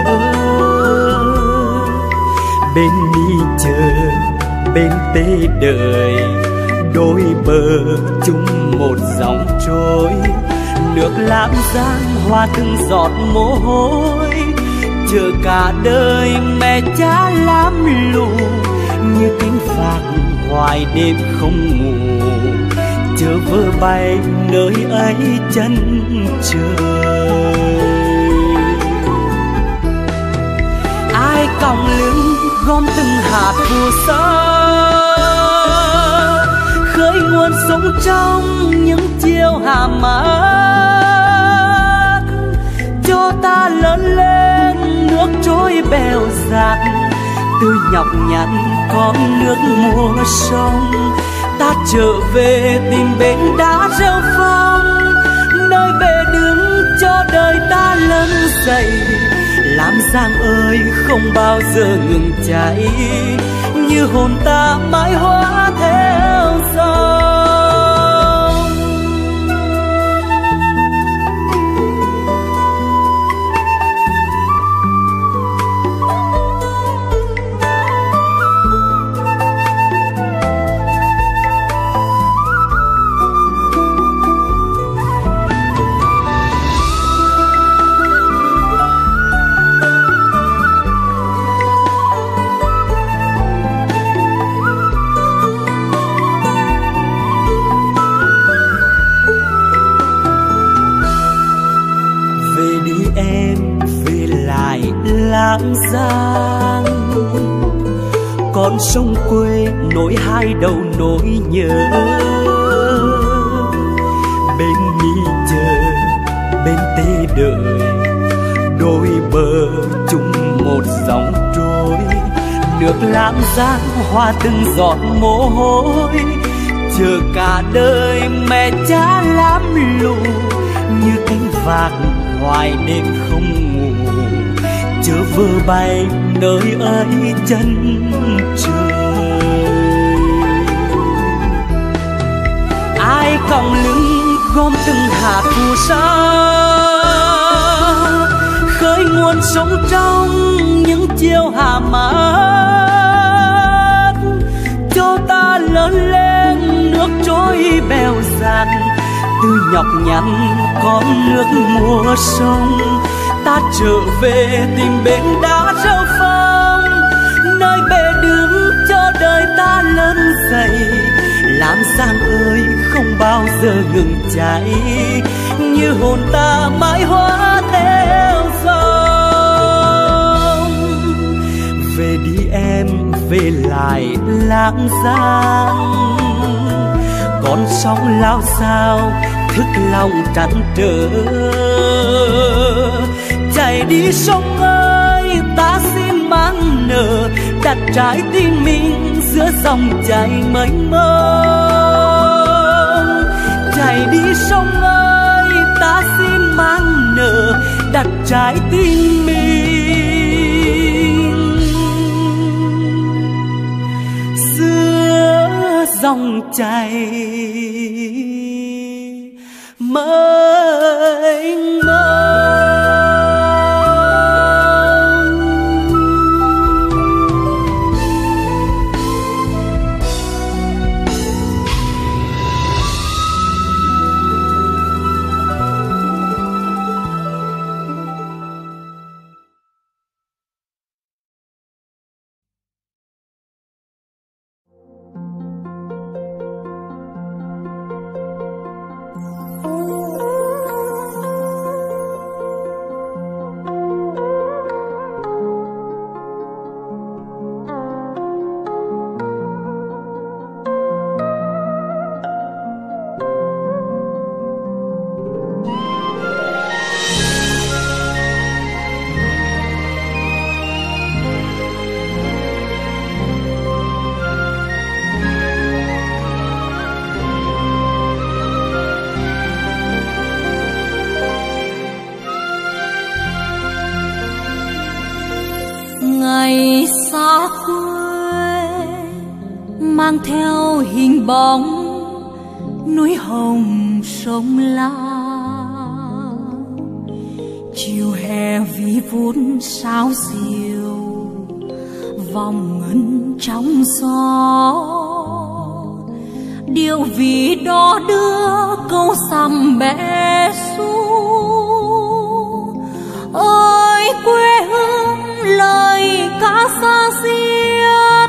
bên mi chờ bên tê đời, đôi bờ chung một dòng trôi. Nước Lam Giang hoa từng giọt mồ hôi, chờ cả đời mẹ cha lam lù, như cánh phạt hoài đêm không ngủ, chờ vơ bay nơi ấy chân trời. Ai còng lưng gom từng hạt phù sa, khơi nguồn sống trong những chiều hà mát, cho ta lớn lên nước trôi bèo dạt, từ nhọc nhằn con nước mùa sông. ta trở về tìm bến đá rêu phong, nơi bề đứng cho đời ta lớn dậy. Lam Giang ơi không bao giờ ngừng cháy, như hồn ta mãi hóa theo dòng. Lam Giang con sông quê nối hai đầu nỗi nhớ, bên Nhi chờ bên Tê đợi, đôi bờ chung một dòng trôi. Nước Lam Giang hoa từng giọt mồ hôi, chờ cả đời mẹ cha lam lũ, như cánh vạc hoài đêm không ngủ, chớ vơ bay nơi ấy chân trời. Ai còng lưng gom từng hạt phù sa, khơi nguồn sống trong những chiều hạ mát, cho ta lớn lên nước trôi bèo dạt, từ nhọc nhằn con nước mùa sông. Ta trở về tìm bến đá rêu phong, nơi bề đứng cho đời ta lớn dậy. Lam Giang ơi không bao giờ ngừng cháy, như hồn ta mãi hóa theo dòng. Về đi em, về lại Lam Giang, con sóng lao sao thức lòng trăn trở. Chạy đi sông ơi ta xin mang nở, đặt trái tim mình giữa dòng chảy mênh mông. Chạy đi sông ơi ta xin mang nở, đặt trái tim mình giữa dòng chảy mênh mông. Ngày xa quê mang theo hình bóng núi hồng sông La, chiều hè vi vút sao diều vòng ngân trong gió. Điều vì đó đưa câu sầm bé xu ơi quê hương lời ca xa xiết,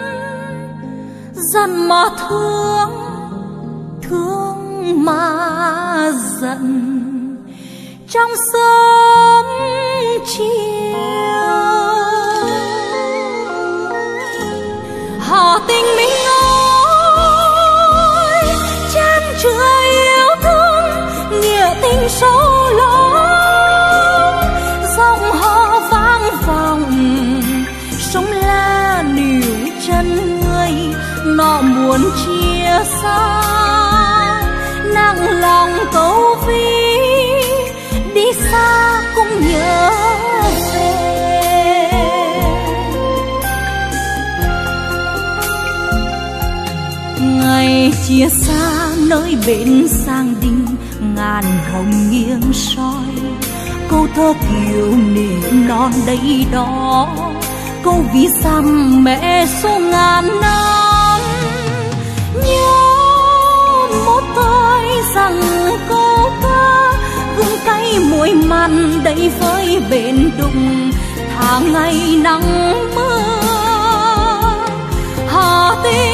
giận mà thương thương mà giận trong sớm chiều. Hà tình mình ơi chan chứa yêu thương nghĩa tình sâu lắng, giọng họ vang vọng sông La níu chân người nọ muốn chia nặng lòng câu ví đi xa cũng nhớ về. Ngày chia xa nơi bên sang đình, ngàn hồng nghiêng soi, câu thơ kiều nỉ non đây đó, câu ví dặm mẹ số ngàn năm. Nhớ một thời rằng câu ca gương cay muối mặn đầy với bền đụng, tháng ngày nắng mưa Hà Tĩnh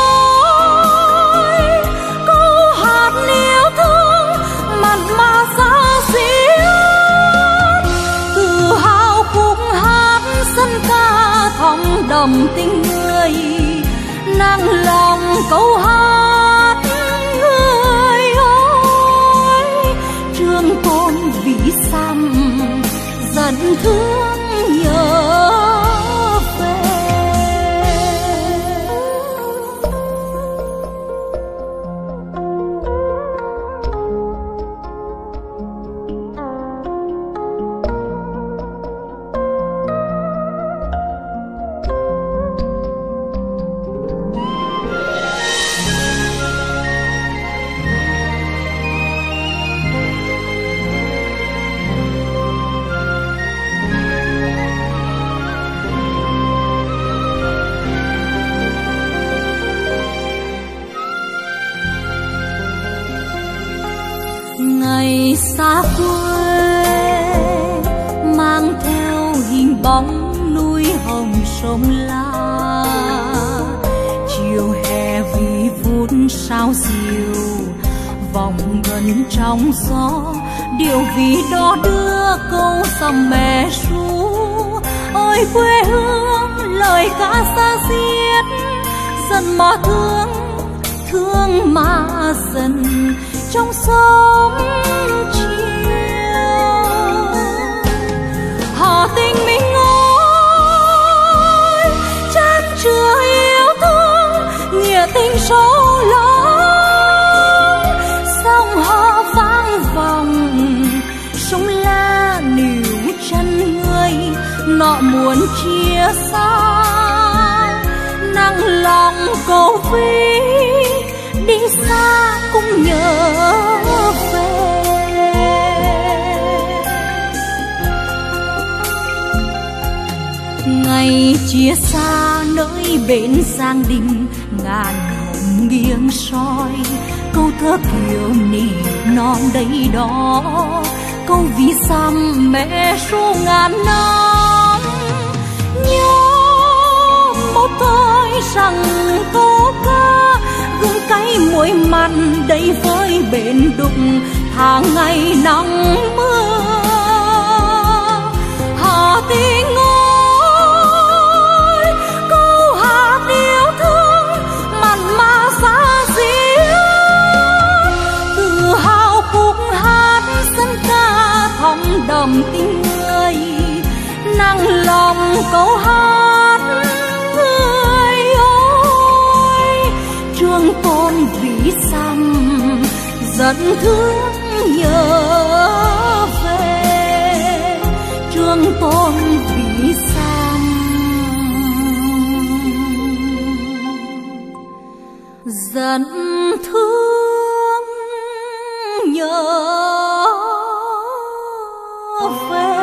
ơi, câu hạt yêu thương mặn mà xa xuyên, tự hào khúc hát dân ca thòng đậm tình người, nặng lòng câu hát người ơi. Trường Tôn Vĩ Xăm dần thương nhớ về. Ngày xa quê mang theo hình bóng núi hồng sông La, chiều hè vì vút sao diều vòng gần trong gió, điều vì đó đưa câu dòng mẹ ru. Ôi quê hương lời ca xa xiết, dần mà thương thương mà dần trong sớm chiều. Hà Tĩnh mình ơi, chan chứa yêu thương nghĩa tình sâu lắng, sông Hà vang vòng sông La níu chân người, nọ muốn chia xa nặng lòng câu ví đi xa cũng nhớ về. Ngày chia xa nơi bên Giang Đình, ngàn hồng nghiêng soi, câu thơ kiều nỉ non đây đó, câu ví dặm mẹ số ngàn năm. Nhớ một thời rằng câu ca gương cay muối mặn đầy với bền đụng, tháng ngày nắng mưa Hà Tĩnh ơi, câu hát yêu thương mặn mà xa xuyên, tự hào khúc hát dân ca thòng đậm tình người, nặng lòng câu hát người ơi. Trường Tôn Vĩ Xăm dần thương nhớ về. Trường Tôn Vĩ Xăm dần thương nhớ về.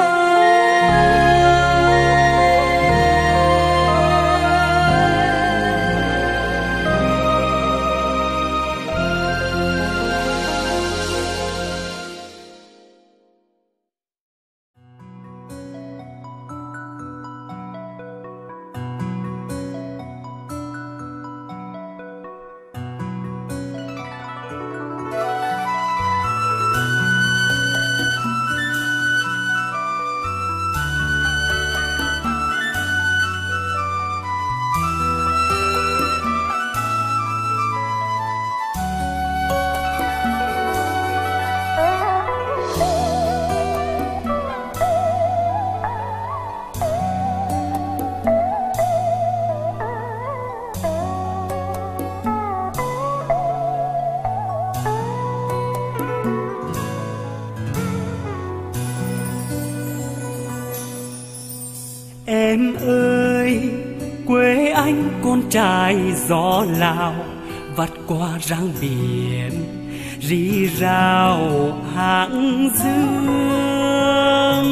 anh con trai gió Lào vắt qua răng biển rì rào hàng dương.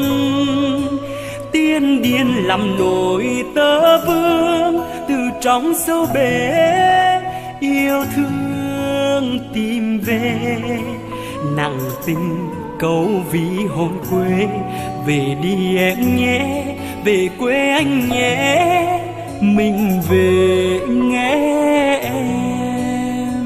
Tiên điên làm nổi tơ vương từ trong sâu bể yêu thương tìm về, nặng tình câu ví hồn quê. Về đi em nhé, về quê anh nhé, mình về nghe em.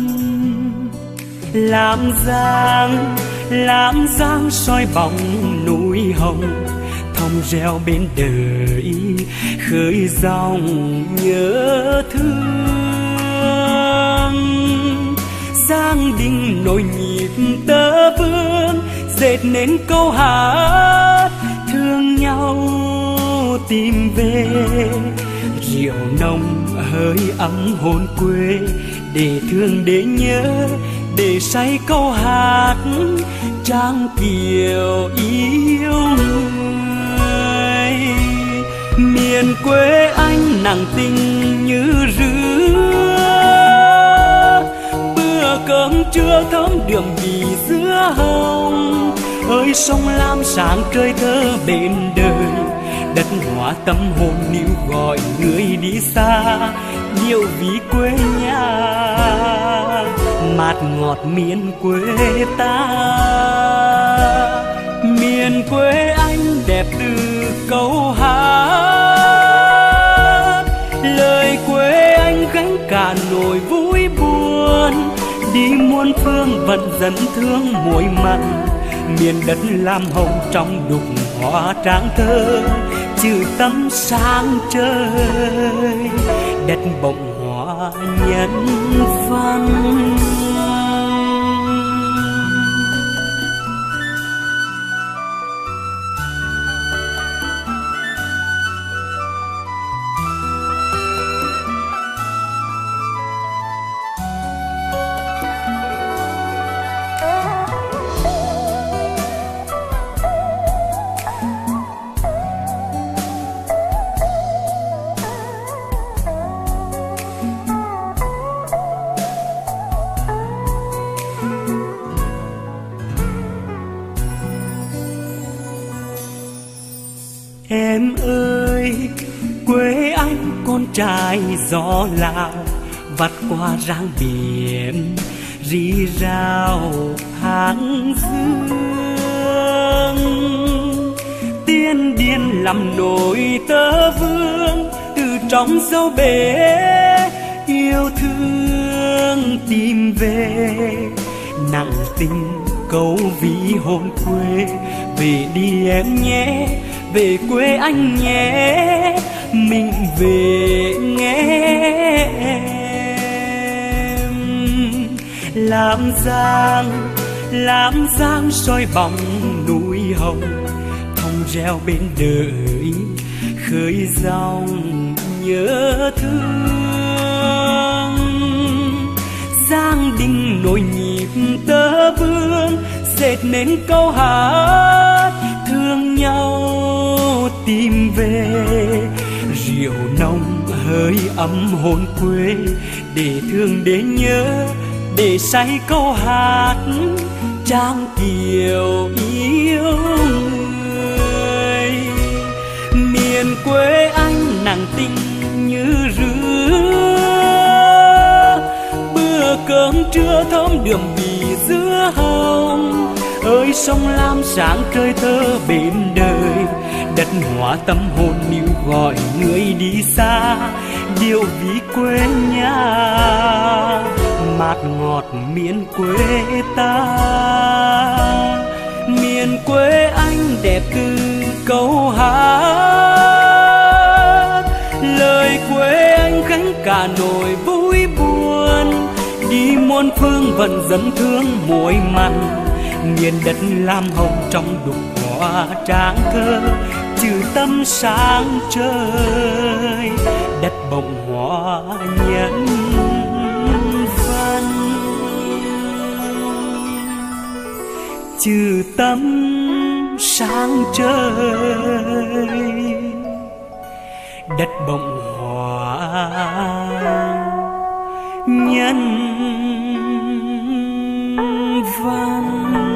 Làm giang soi bóng núi hồng, thông reo bên đời khơi dòng nhớ thương. Giang đình nổi nhịp tơ vương, dệt nên câu hát thương nhau tìm về. Rượu nồng hơi ấm hồn quê, để thương để nhớ, để say câu hát trang kiều yêu người. Miền quê anh nặng tình như rứa, bữa cơm trưa thơm đường bì dứa hồng. Ơi sông lam sáng trời thơ bên đời, đất hóa tâm hồn níu gọi người đi xa. Điệu ví quê nhà mát ngọt miền quê ta. Miền quê anh đẹp từ câu hát, lời quê anh gánh cả nỗi vui buồn. Đi muôn phương vẫn dẫn thương muối mặn, miền đất lam hồng trong đục hoa tráng thơ. Chữ tâm sáng trời, đất bồng hoa nhân văn. Em ơi, quê anh con trai gió Lào vắt qua rang biển rì rào hàng dương. Tiên điên làm nổi tơ vương từ trong sâu bể yêu thương tìm về, nặng tình câu ví hồn quê. Về đi em nhé, về quê anh nhé, mình về nghe em. Làm giang soi bóng núi hồng, thông reo bên đời khơi dòng nhớ thương. Giang đình nổi nhịp tơ vương, dệt nên câu hát thương nhau tìm về. Rượu nồng hơi ấm hồn quê, để thương để nhớ, để say câu hát trang kiều yêu người. Miền quê anh nặng tình như rứa, bữa cơm trưa thơm đường bì dứa hồng. Ơi sông lam sáng trời thơ bên đời, đất hóa tâm hồn níu gọi người đi xa. Điệu ví quê nhà mát ngọt miền quê ta. Miền quê anh đẹp từ câu hát, lời quê anh gánh cả nỗi vui buồn. Đi muôn phương vẫn dẫn thương muối mặn, miền đất lam hồng trong đục hoa tráng thơ. Chữ tâm sáng trời, đất bồng hoa nhân văn. Chữ tâm sáng trời, đất bồng hoa nhân văn.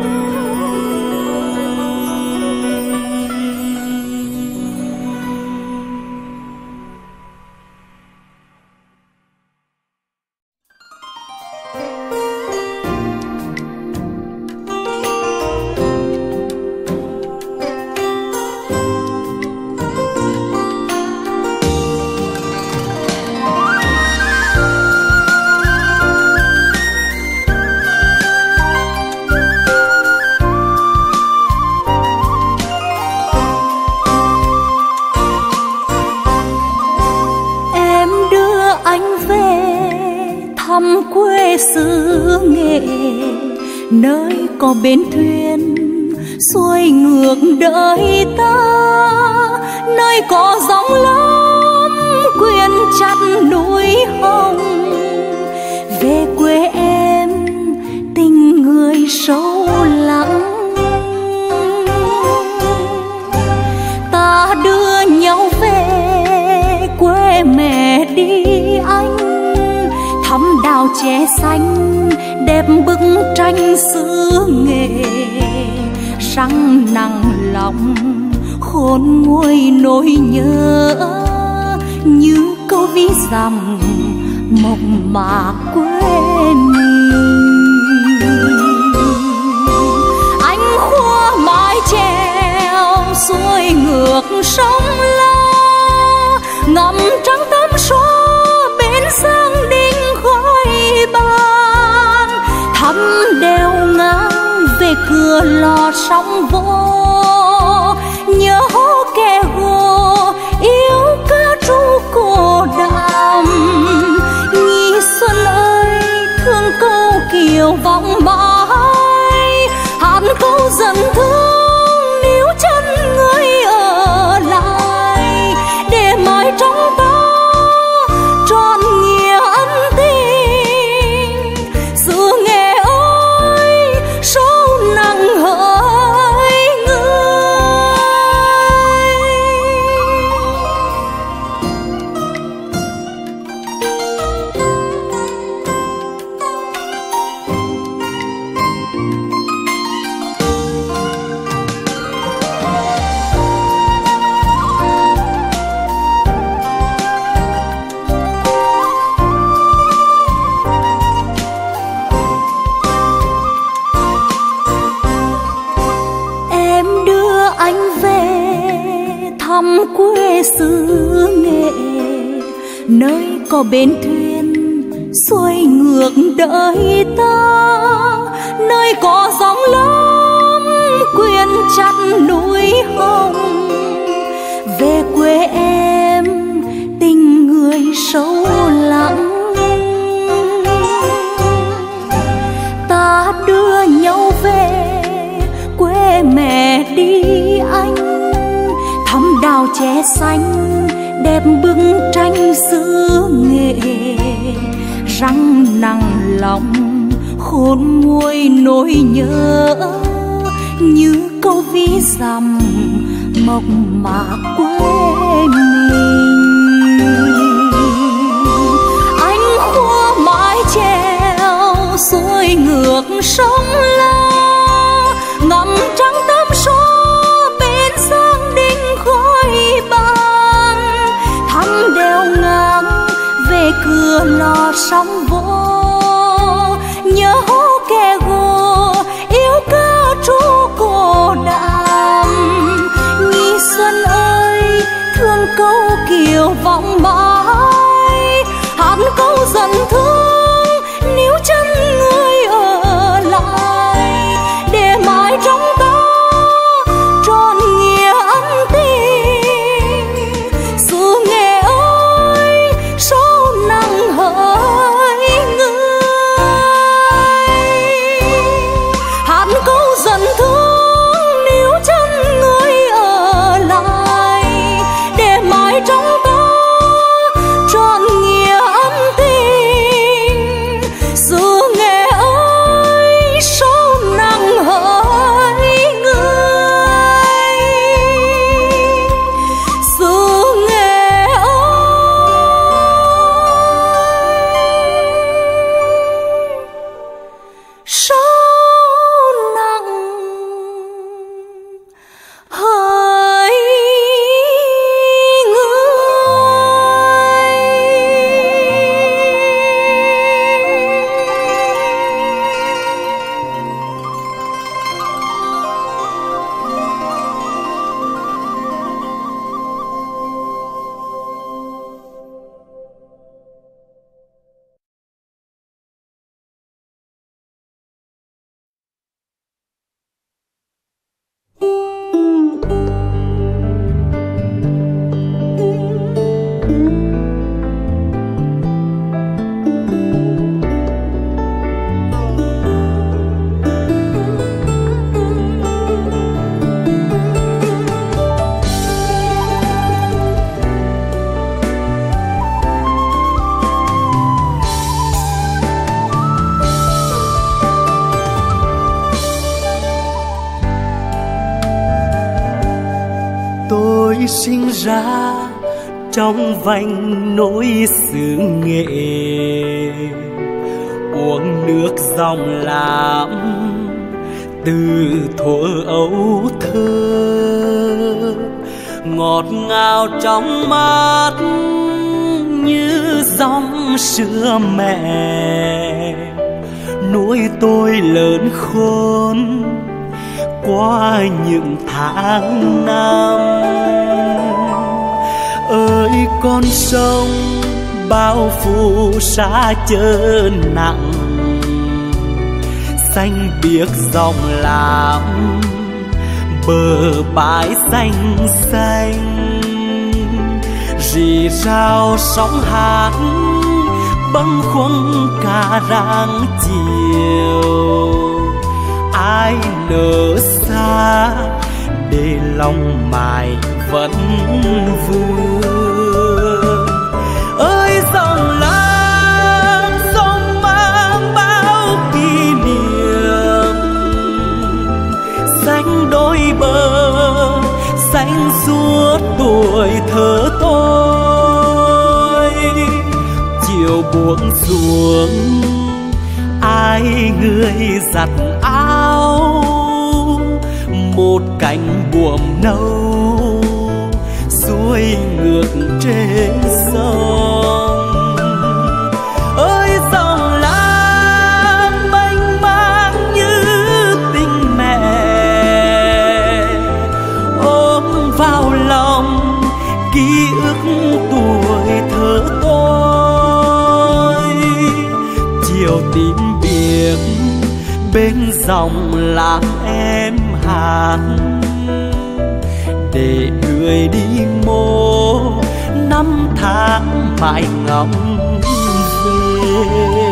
Quê xứ Nghệ nơi có bến thuyền xuôi ngược đời ta, nơi có gióng lắm quyện chặt núi hồng. Về quê em tình người sâu lắng, ta đưa nhau về quê mẹ đi anh, thắm đào che xanh đẹp bức tranh xứ Nghệ. Răng nặng lòng khôn nguôi nỗi nhớ, như câu ví dặm mộc mạc quê mình. Anh khua mái chèo xuôi ngược sông La, ngắm trăng tắm xóa bên sông Đinh khói ban. Thăm đèo ngang về cửa lò sóng vô, nhớ hố kè hồ yêu ca ru cô đàm. Nhi xuân ơi thương câu kiều vọng mãi, hát câu dần thương níu chân người ở lại, để mãi trong ta trọn nghĩa ân tình. Xứ Nghệ ơi sâu nặng hỡi người. Thăm quê xứ Nghệ nơi có bến thuyền xuôi ngược đời ta, nơi có gióng lắm quyện chặt núi hồng. Về quê em tình người sâu lắng, ta đưa nhau về quê mẹ đi anh, thắm đào che xanh đẹp bức tranh xứ Nghệ. Răng nặng lòng khôn nguôi nỗi nhớ, như câu ví dặm mộc mạc quê mình. Anh khua mái chèo xuôi ngược sông La, ngắm trăng tắm xóa bên sông Đinh khói ban. Thăm đèo ngang về cửa lò sóng vô, nhớ hố kè hồ yêu ca ru cô đàm. Nhi xuân ơi thương câu kiều vọng mãi, hát câu dần thương níu chân người ở lại, để mãi trong ta trọn nghĩa ân tình. Xứ Nghệ ơi sâu nặng hỡi sinh ra trong vành nỗi xứ Nghệ, uống nước dòng Lam từ thuở ấu thơ, ngọt ngào trong mắt như dòng sữa mẹ, nuôi tôi lớn khôn qua những tháng năm. Ơi con sông bao phủ xa chớ nặng, xanh biếc dòng Lam bờ bãi xanh xanh, rì rào sóng hát bâng khuâng cả rạng chiều. Ai nỡ xa để lòng mài vẫn vương. Ơi dòng Lam sông mang bao kỷ niệm, xanh đôi bờ xanh suốt tuổi thơ tôi. Chiều buông xuống ai người giặt áo, một cánh buồm nâu xuôi ngược trên sông. Ơi dòng Lam mênh mang như tình mẹ, ôm vào lòng ký ức tuổi thơ tôi. Chiều tím biếc bên dòng Lam em hát, để người đi mô năm tháng mãi ngóng về.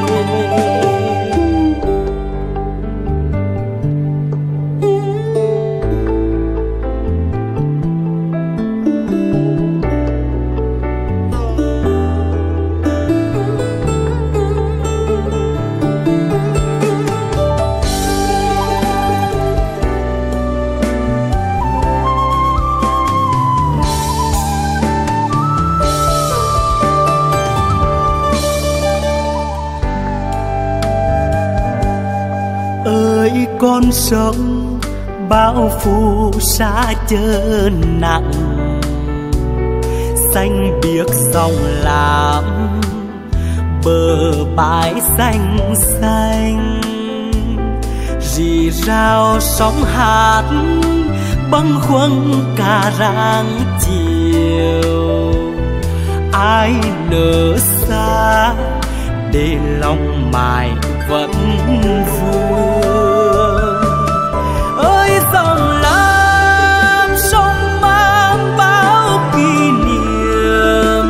Con sông bao phủ xa chớ nặng, xanh biếc dòng Lam bờ bãi xanh xanh, rì rào sóng hát bâng khuâng cả rạng chiều. Ai nỡ xa để lòng mài vẫn vương. Ơi dòng Lam sông mang bao kỷ niệm,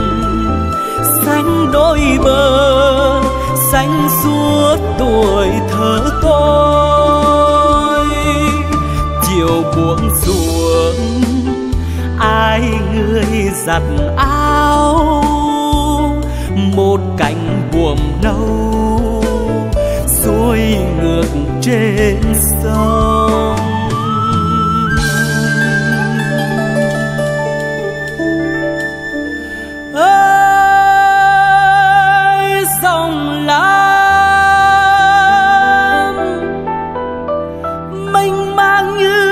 xanh đôi bờ xanh suốt tuổi thơ tôi. Chiều buông xuống ai người giặt áo, một cánh buồm nâu xuôi ngược trên sông. Ơi dòng Lam mênh mang như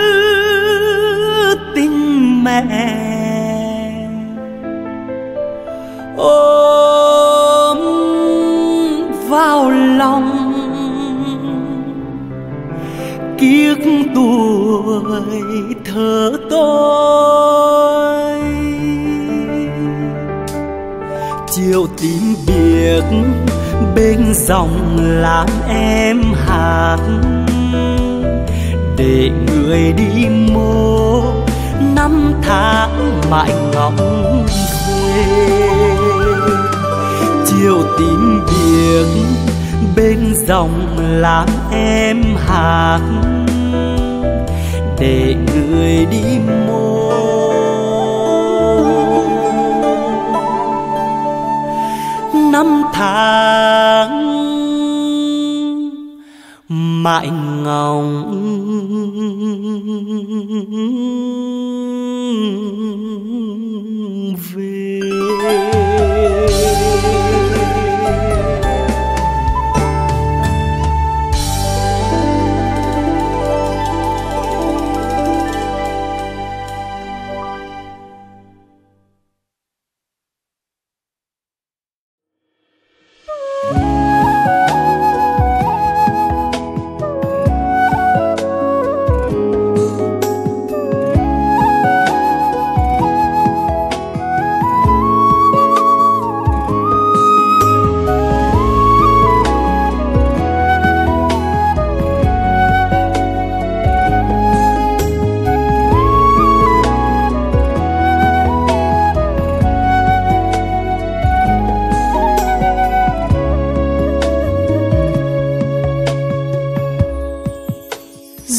tình mẹ, ôm vào lòng kiếp tuổi thơ tôi. Chiều tím biếc bên dòng Lam em hát, để người đi mô năm tháng mãi ngóng về. Chiều tím biếc bên dòng Lam em hát, để người đi mô năm tháng mãi ngóng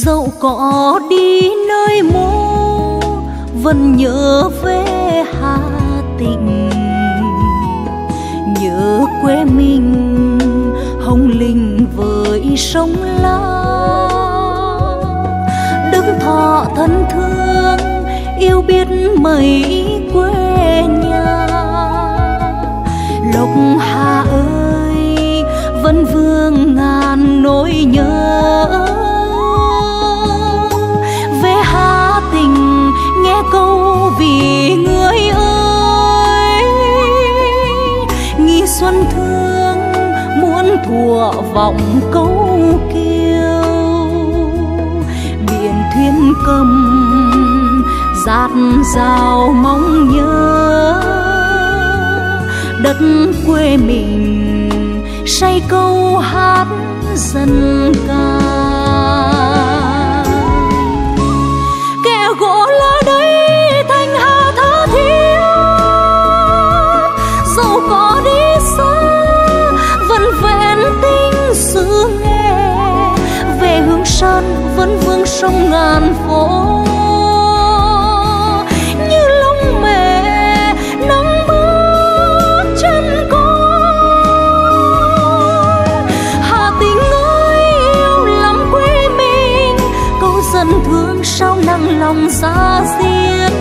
Dẫu có đi nơi mô vẫn nhớ về Hà Tĩnh, nhớ quê mình hồng linh với sông La. Đức Thọ thân thương yêu biết mấy quê nhà. Lộc Hà ơi vẫn vương ngàn nỗi nhớ. Về Hà Tĩnh nghe câu vì người ơi, nghi xuân thương muốn thuở vọng câu kiêu. Biển thuyền cầm dạt dào mong nhớ, đất quê mình say câu hát dân ca. Kẻ gỗ là đây thành Hà tha thiết, dẫu có đi xa vẫn vẹn tình xứ nghe. Về Hương Sơn vẫn vương sông ngàn phố, như lông mẹ nắng bước chân con. Hà Tĩnh ơi yêu lắm quê mình, câu dân thương sao nặng lòng ra diết.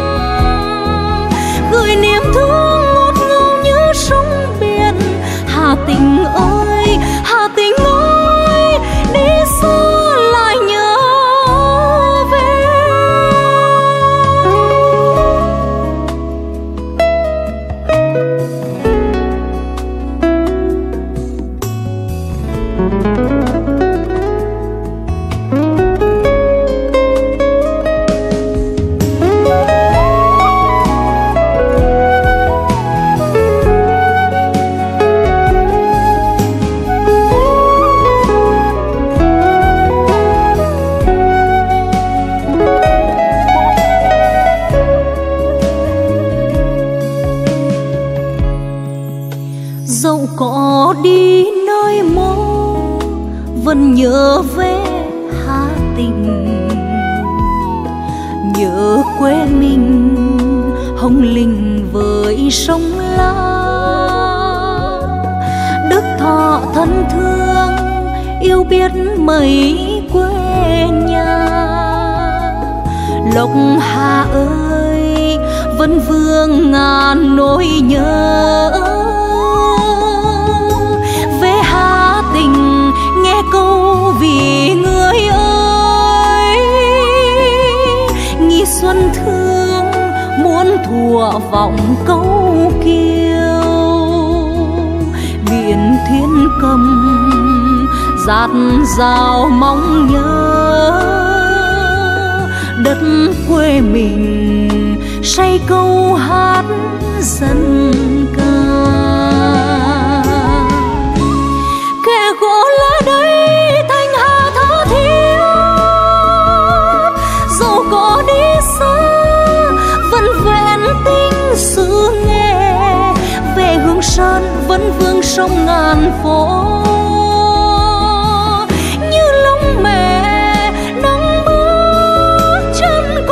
Gửi niềm thương ngọt ngào như sông biển. Hà Tĩnh ơi, Hà Tĩnh ơi, đi xa lại nhớ về. Dẫu có đi nơi mô vẫn nhớ về Hà Tĩnh, nhớ quê mình hồng linh với sông La. Đức Thọ thân thương yêu biết mấy quê nhà. Lộc Hà ơi vẫn vương ngàn nỗi nhớ. Về Hà Tĩnh nghe câu vì người ơi, nghi xuân thương muốn thuở vọng câu kiêu. Biển thuyền cầm dạt dào mong nhớ, đất quê mình say câu hát dân ca. Kẻ gỗ là đây thành Hà tha thiết, dẫu có đi xa vẫn vẹn tình xứ nghe. Về Hương Sơn vẫn vương sông ngàn phố, như lông mẹ nắng bước chân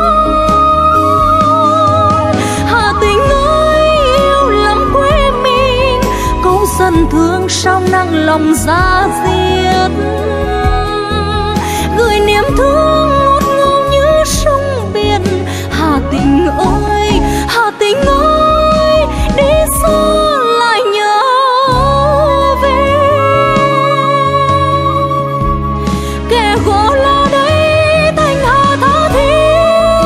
con. Hà Tĩnh ơi yêu lắm quê mình, câu dân thương sao nặng lòng ra diết. Gửi niềm thương ngọt ngào như sông biển. Hà Tĩnh ơi, Hà Tĩnh ơi, đi xa lại nhớ về. Kẻ gỗ là đây thành Hà tha thiết,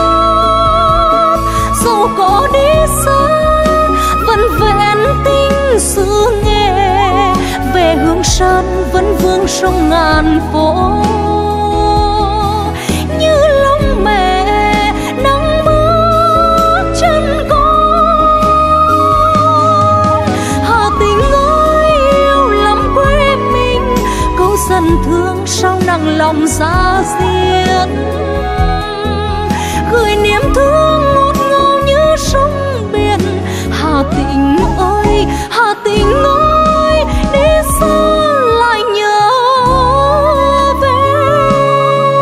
dẫu có đi xa vẫn vẹn tình xứ nghe. Về Hương Sơn vẫn vương sông ngàn phố, như lông mẹ nắng bước chân con. Hà Tĩnh ơi yêu lắm quê mình, câu dân thương sao nặng lòng ra diết. Gửi niềm thương ngọt ngào như sông biển. Hà Tĩnh ơi, Hà Tĩnh ơi, đi xa lại nhớ về.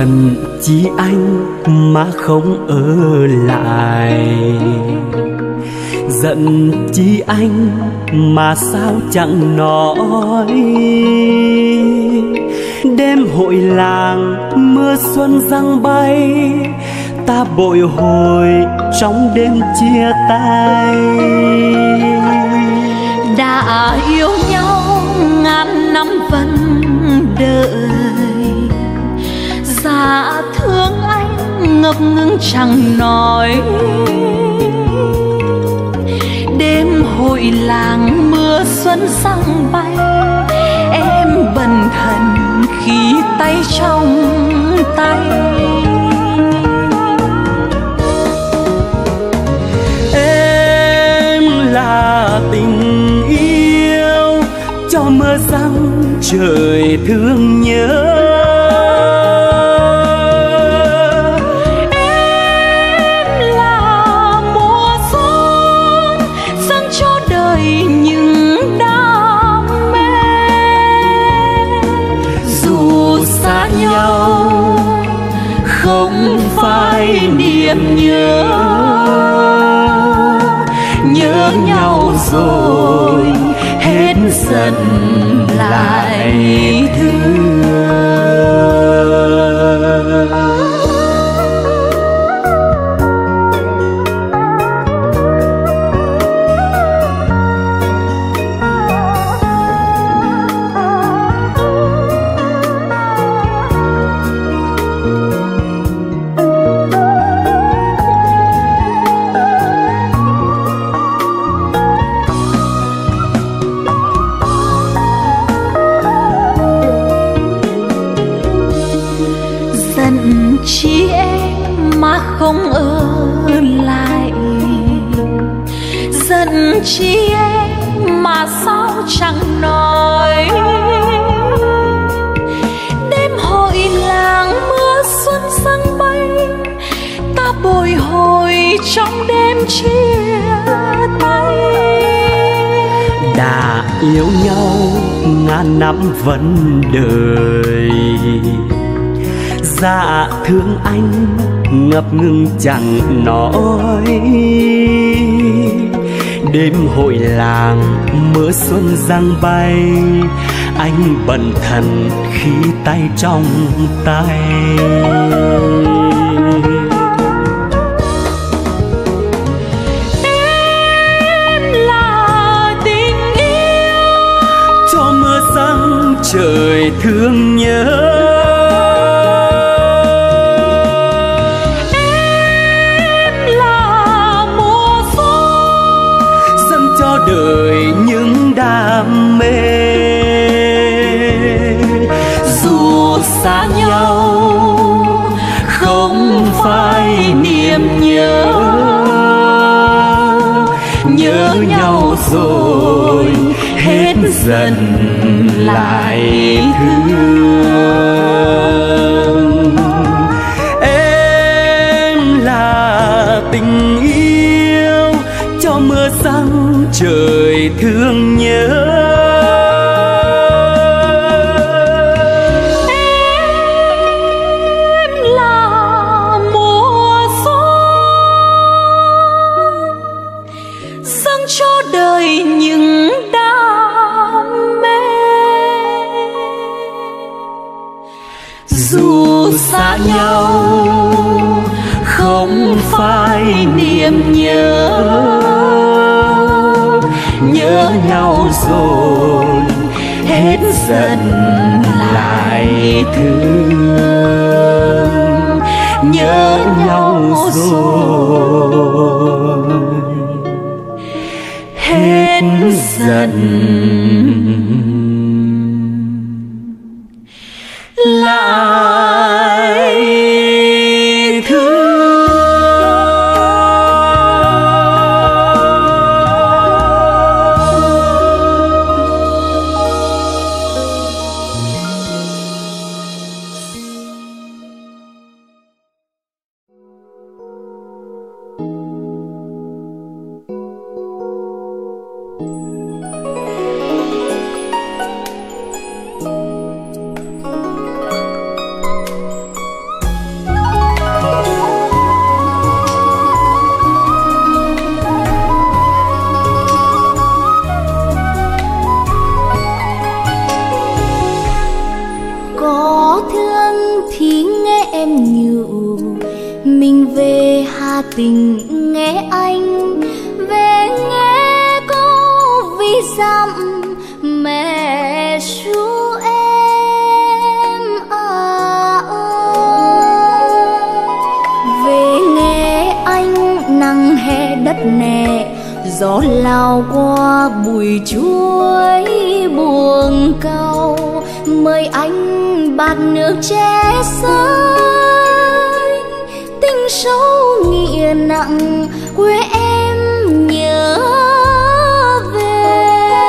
Giận chi anh mà không ở lại, giận chi anh mà sao chẳng nói. Đêm hội làng mưa xuân giăng bay, ta bồi hồi trong đêm chia tay. Đã yêu nhau ngàn năm vẫn đợi, dạ thương anh ngập ngừng chẳng nói. Đêm hội làng mưa xuân giăng bay, em bần thần khi tay trong tay. Em là tình yêu cho mưa giăng trời thương nhớ. Niềm nhớ, nhớ nhau rồi hết dần lại thương. Chỉ em mà không ở lại, giận chi em mà sao chẳng nói. Đêm hội làng mưa xuân giăng bay, ta bồi hồi trong đêm chia tay. Đã yêu nhau ngàn năm vẫn đợi, dạ thương anh ngập ngừng chẳng nói. Đêm hội làng mưa xuân giăng bay, anh bần thần khi tay trong tay. Em là tình yêu cho mưa giăng trời thương nhớ. Đời những đam mê, dù xa nhau không phải niềm nhớ, nhớ nhau rồi hết dần lại thương. Em là tình yêu cho mưa giăng trời thương nhớ. Em là mùa xuân dâng cho đời những đam mê, dù xa nhau không phải niềm nhớ, nhớ nhau rồi hết dần lại thương. Nhớ nhau rồi hết dần lại thương. Tình nghe anh về nghe câu ví dặm mẹ ru em về nghe anh nắng hè đất nè gió lao qua bụi chuối buồn cau mời anh bạt nước che xanh tình sâu nghĩa nặng quê em nhớ về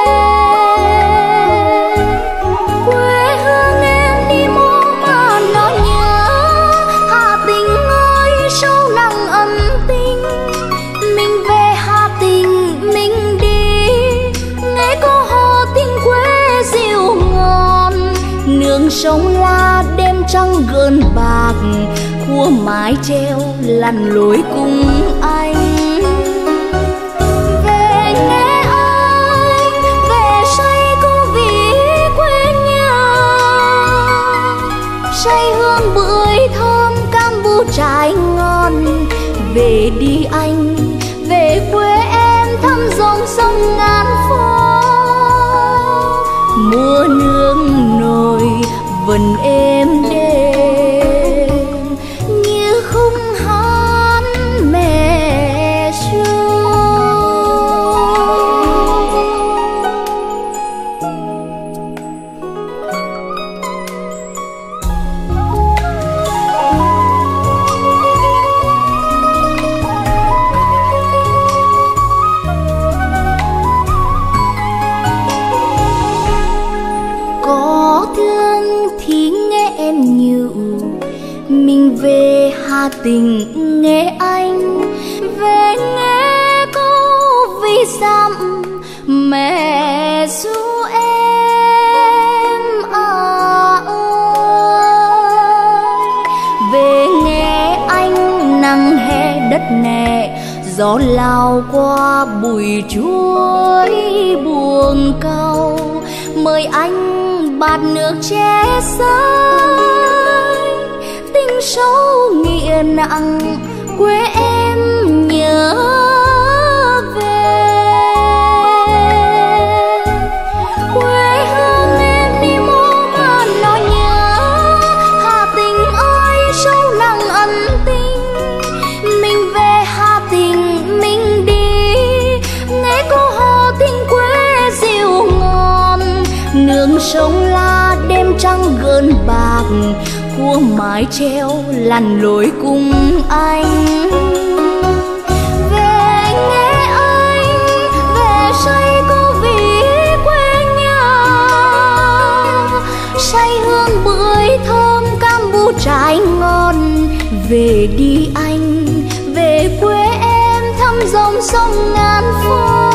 quê hương em đi mô mà nó nhớ Hà Tĩnh ơi sâu nặng ấm tình mình về Hà Tĩnh mình đi nghe cô hò tình quê dịu ngon nương sông la đêm trăng gợn bạc khua mái treo lặn lối cùng anh về nghe anh về say cô ví quê nhà say hương bưởi thơm cam bu trái ngon về đi anh về quê em thăm dòng sông ngàn phố mùa nương nổi vần êm đêm như khung hát mẹ ru. Có thương thì nghe em nhiều mình về Hà Tĩnh nghe anh về nghe câu ví dặm mẹ ru em về nghe anh nắng hè đất nè gió lao qua bụi chuối buồn cau mời anh bạt nước che xanh tình sâu nghĩa nặng quê em nhớ về quê hương em đi mô mà nó nhớ Hà Tĩnh ơi sâu nặng ân tình mình về Hà Tĩnh mình đi nghe cô hò tình quê dịu ngon nương sông la đêm trăng gợn bạc khua mái treo lặn lối cùng anh về nghe anh về say cô ví quê nhà say hương bưởi thơm cam bu trái ngon về đi anh về quê em thăm dòng sông ngàn phố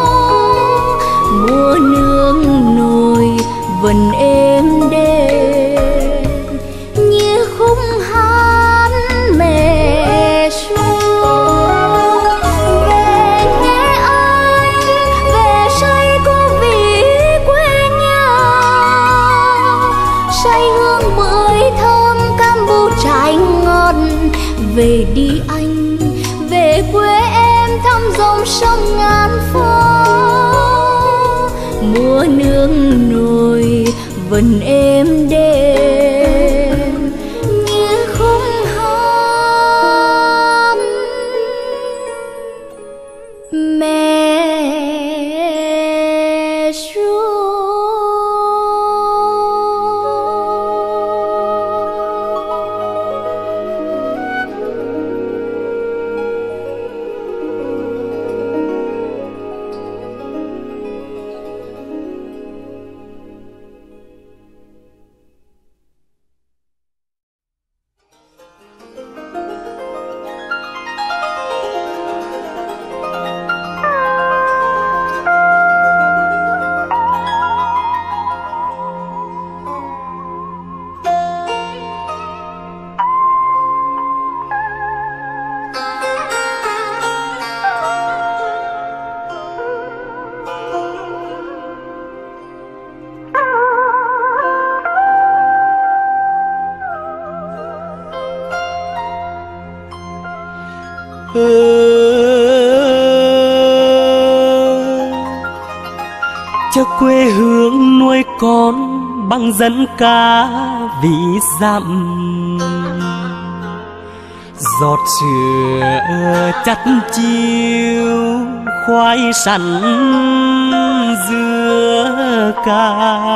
mùa nương nổi vần êm đêm như khung hát mẹ ru về nghe anh về say cô ví quê nhà say hương bưởi thơm cam bu trái ngon về đi anh về quê em thăm dòng sông ngàn phố mùa nương nổi vần êm đêm như khung hát mẹ ru. Cho quê hương nuôi con bằng dân ca ví dặm, giọt sữa chắt chiêu khoai sắn dưa ca,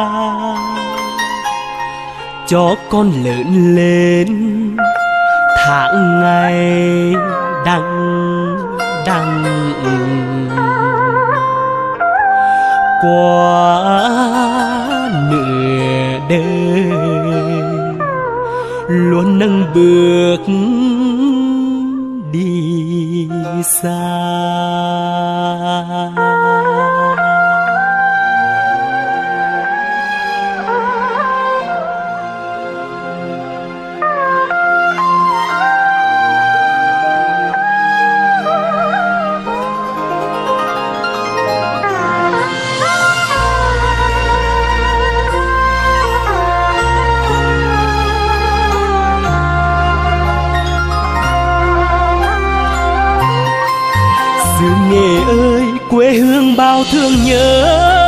cho con lớn lên tháng ngày đằng đằng. Qua nửa đời luôn nâng bước đi xa. Nghề ơi quê hương bao thương nhớ,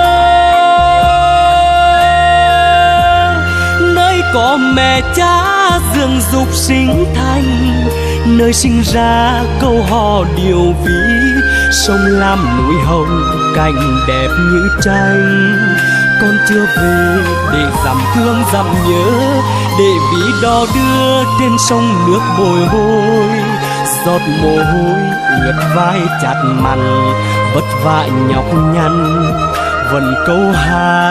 nơi có mẹ cha dưỡng dục sinh thành, nơi sinh ra câu hò điều ví, sông lam núi hồng cảnh đẹp như tranh. Con chưa về để dằm thương dằm nhớ, để ví đò đưa trên sông nước bồi hồi, giọt mồ hôi ướt vai chặt mặn, vất vả nhọc nhằn vẫn câu hát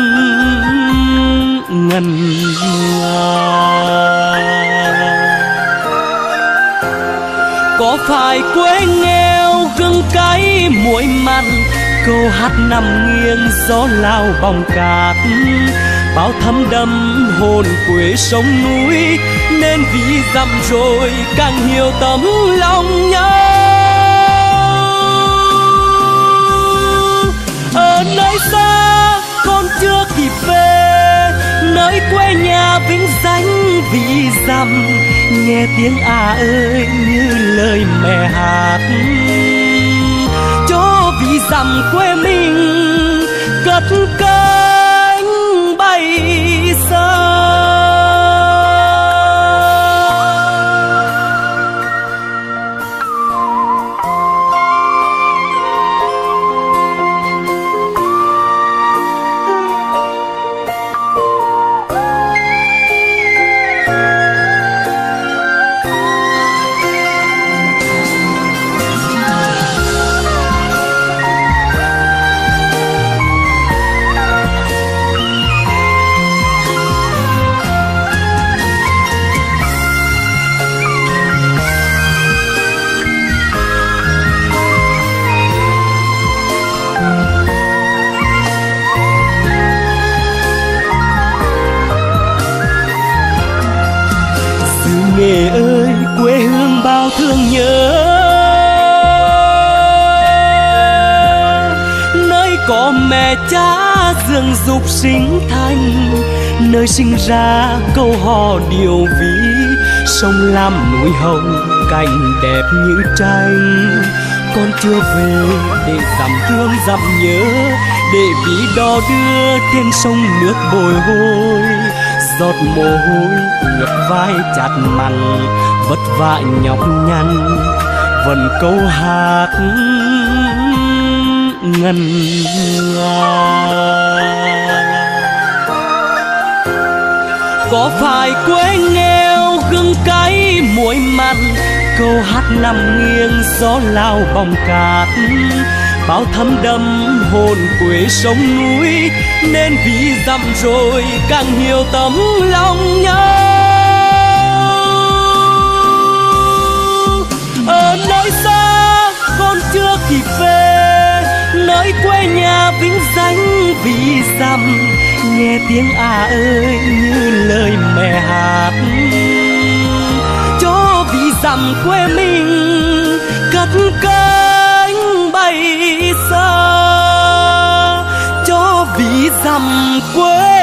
ngân nga. Có phải quê nghèo gừng cay muối mặn, câu hát nằm nghiêng gió lao bóng cát, bao thấm đẫm hồn quê sông núi, nên vì dặm rồi càng hiểu tấm lòng nhau. Ở nơi xa con chưa kịp về, nơi quê nhà vĩnh danh vì dặm, nghe tiếng ơi như lời mẹ hát, cho vì dặm quê mình cất cánh bay xa. Nghề ơi quê hương bao thương nhớ, nơi có mẹ cha dưỡng dục sinh thành, nơi sinh ra câu hò điều ví, sông lam núi hồng cảnh đẹp như tranh. Con chưa về để dằm thương dằm nhớ, để ví đò đưa trên sông nước bồi hồi, giọt mồ hôi ướt vai chặt mặn, vất vả nhọc nhằn vẫn câu hát ngân nga. Có phải quê nghèo gừng cay muối mặn, câu hát nằm nghiêng gió lao bóng cát, bao thấm đẫm hồn quê sông núi, nên vì dặm rồi càng hiểu tấm lòng nhau. Ở nơi xa con chưa kịp về, nơi quê nhà vĩnh danh vì dặm, nghe tiếng ơi như lời mẹ hát, cho vì dặm quê mình cất cánh bay xa, cho vì dặm quê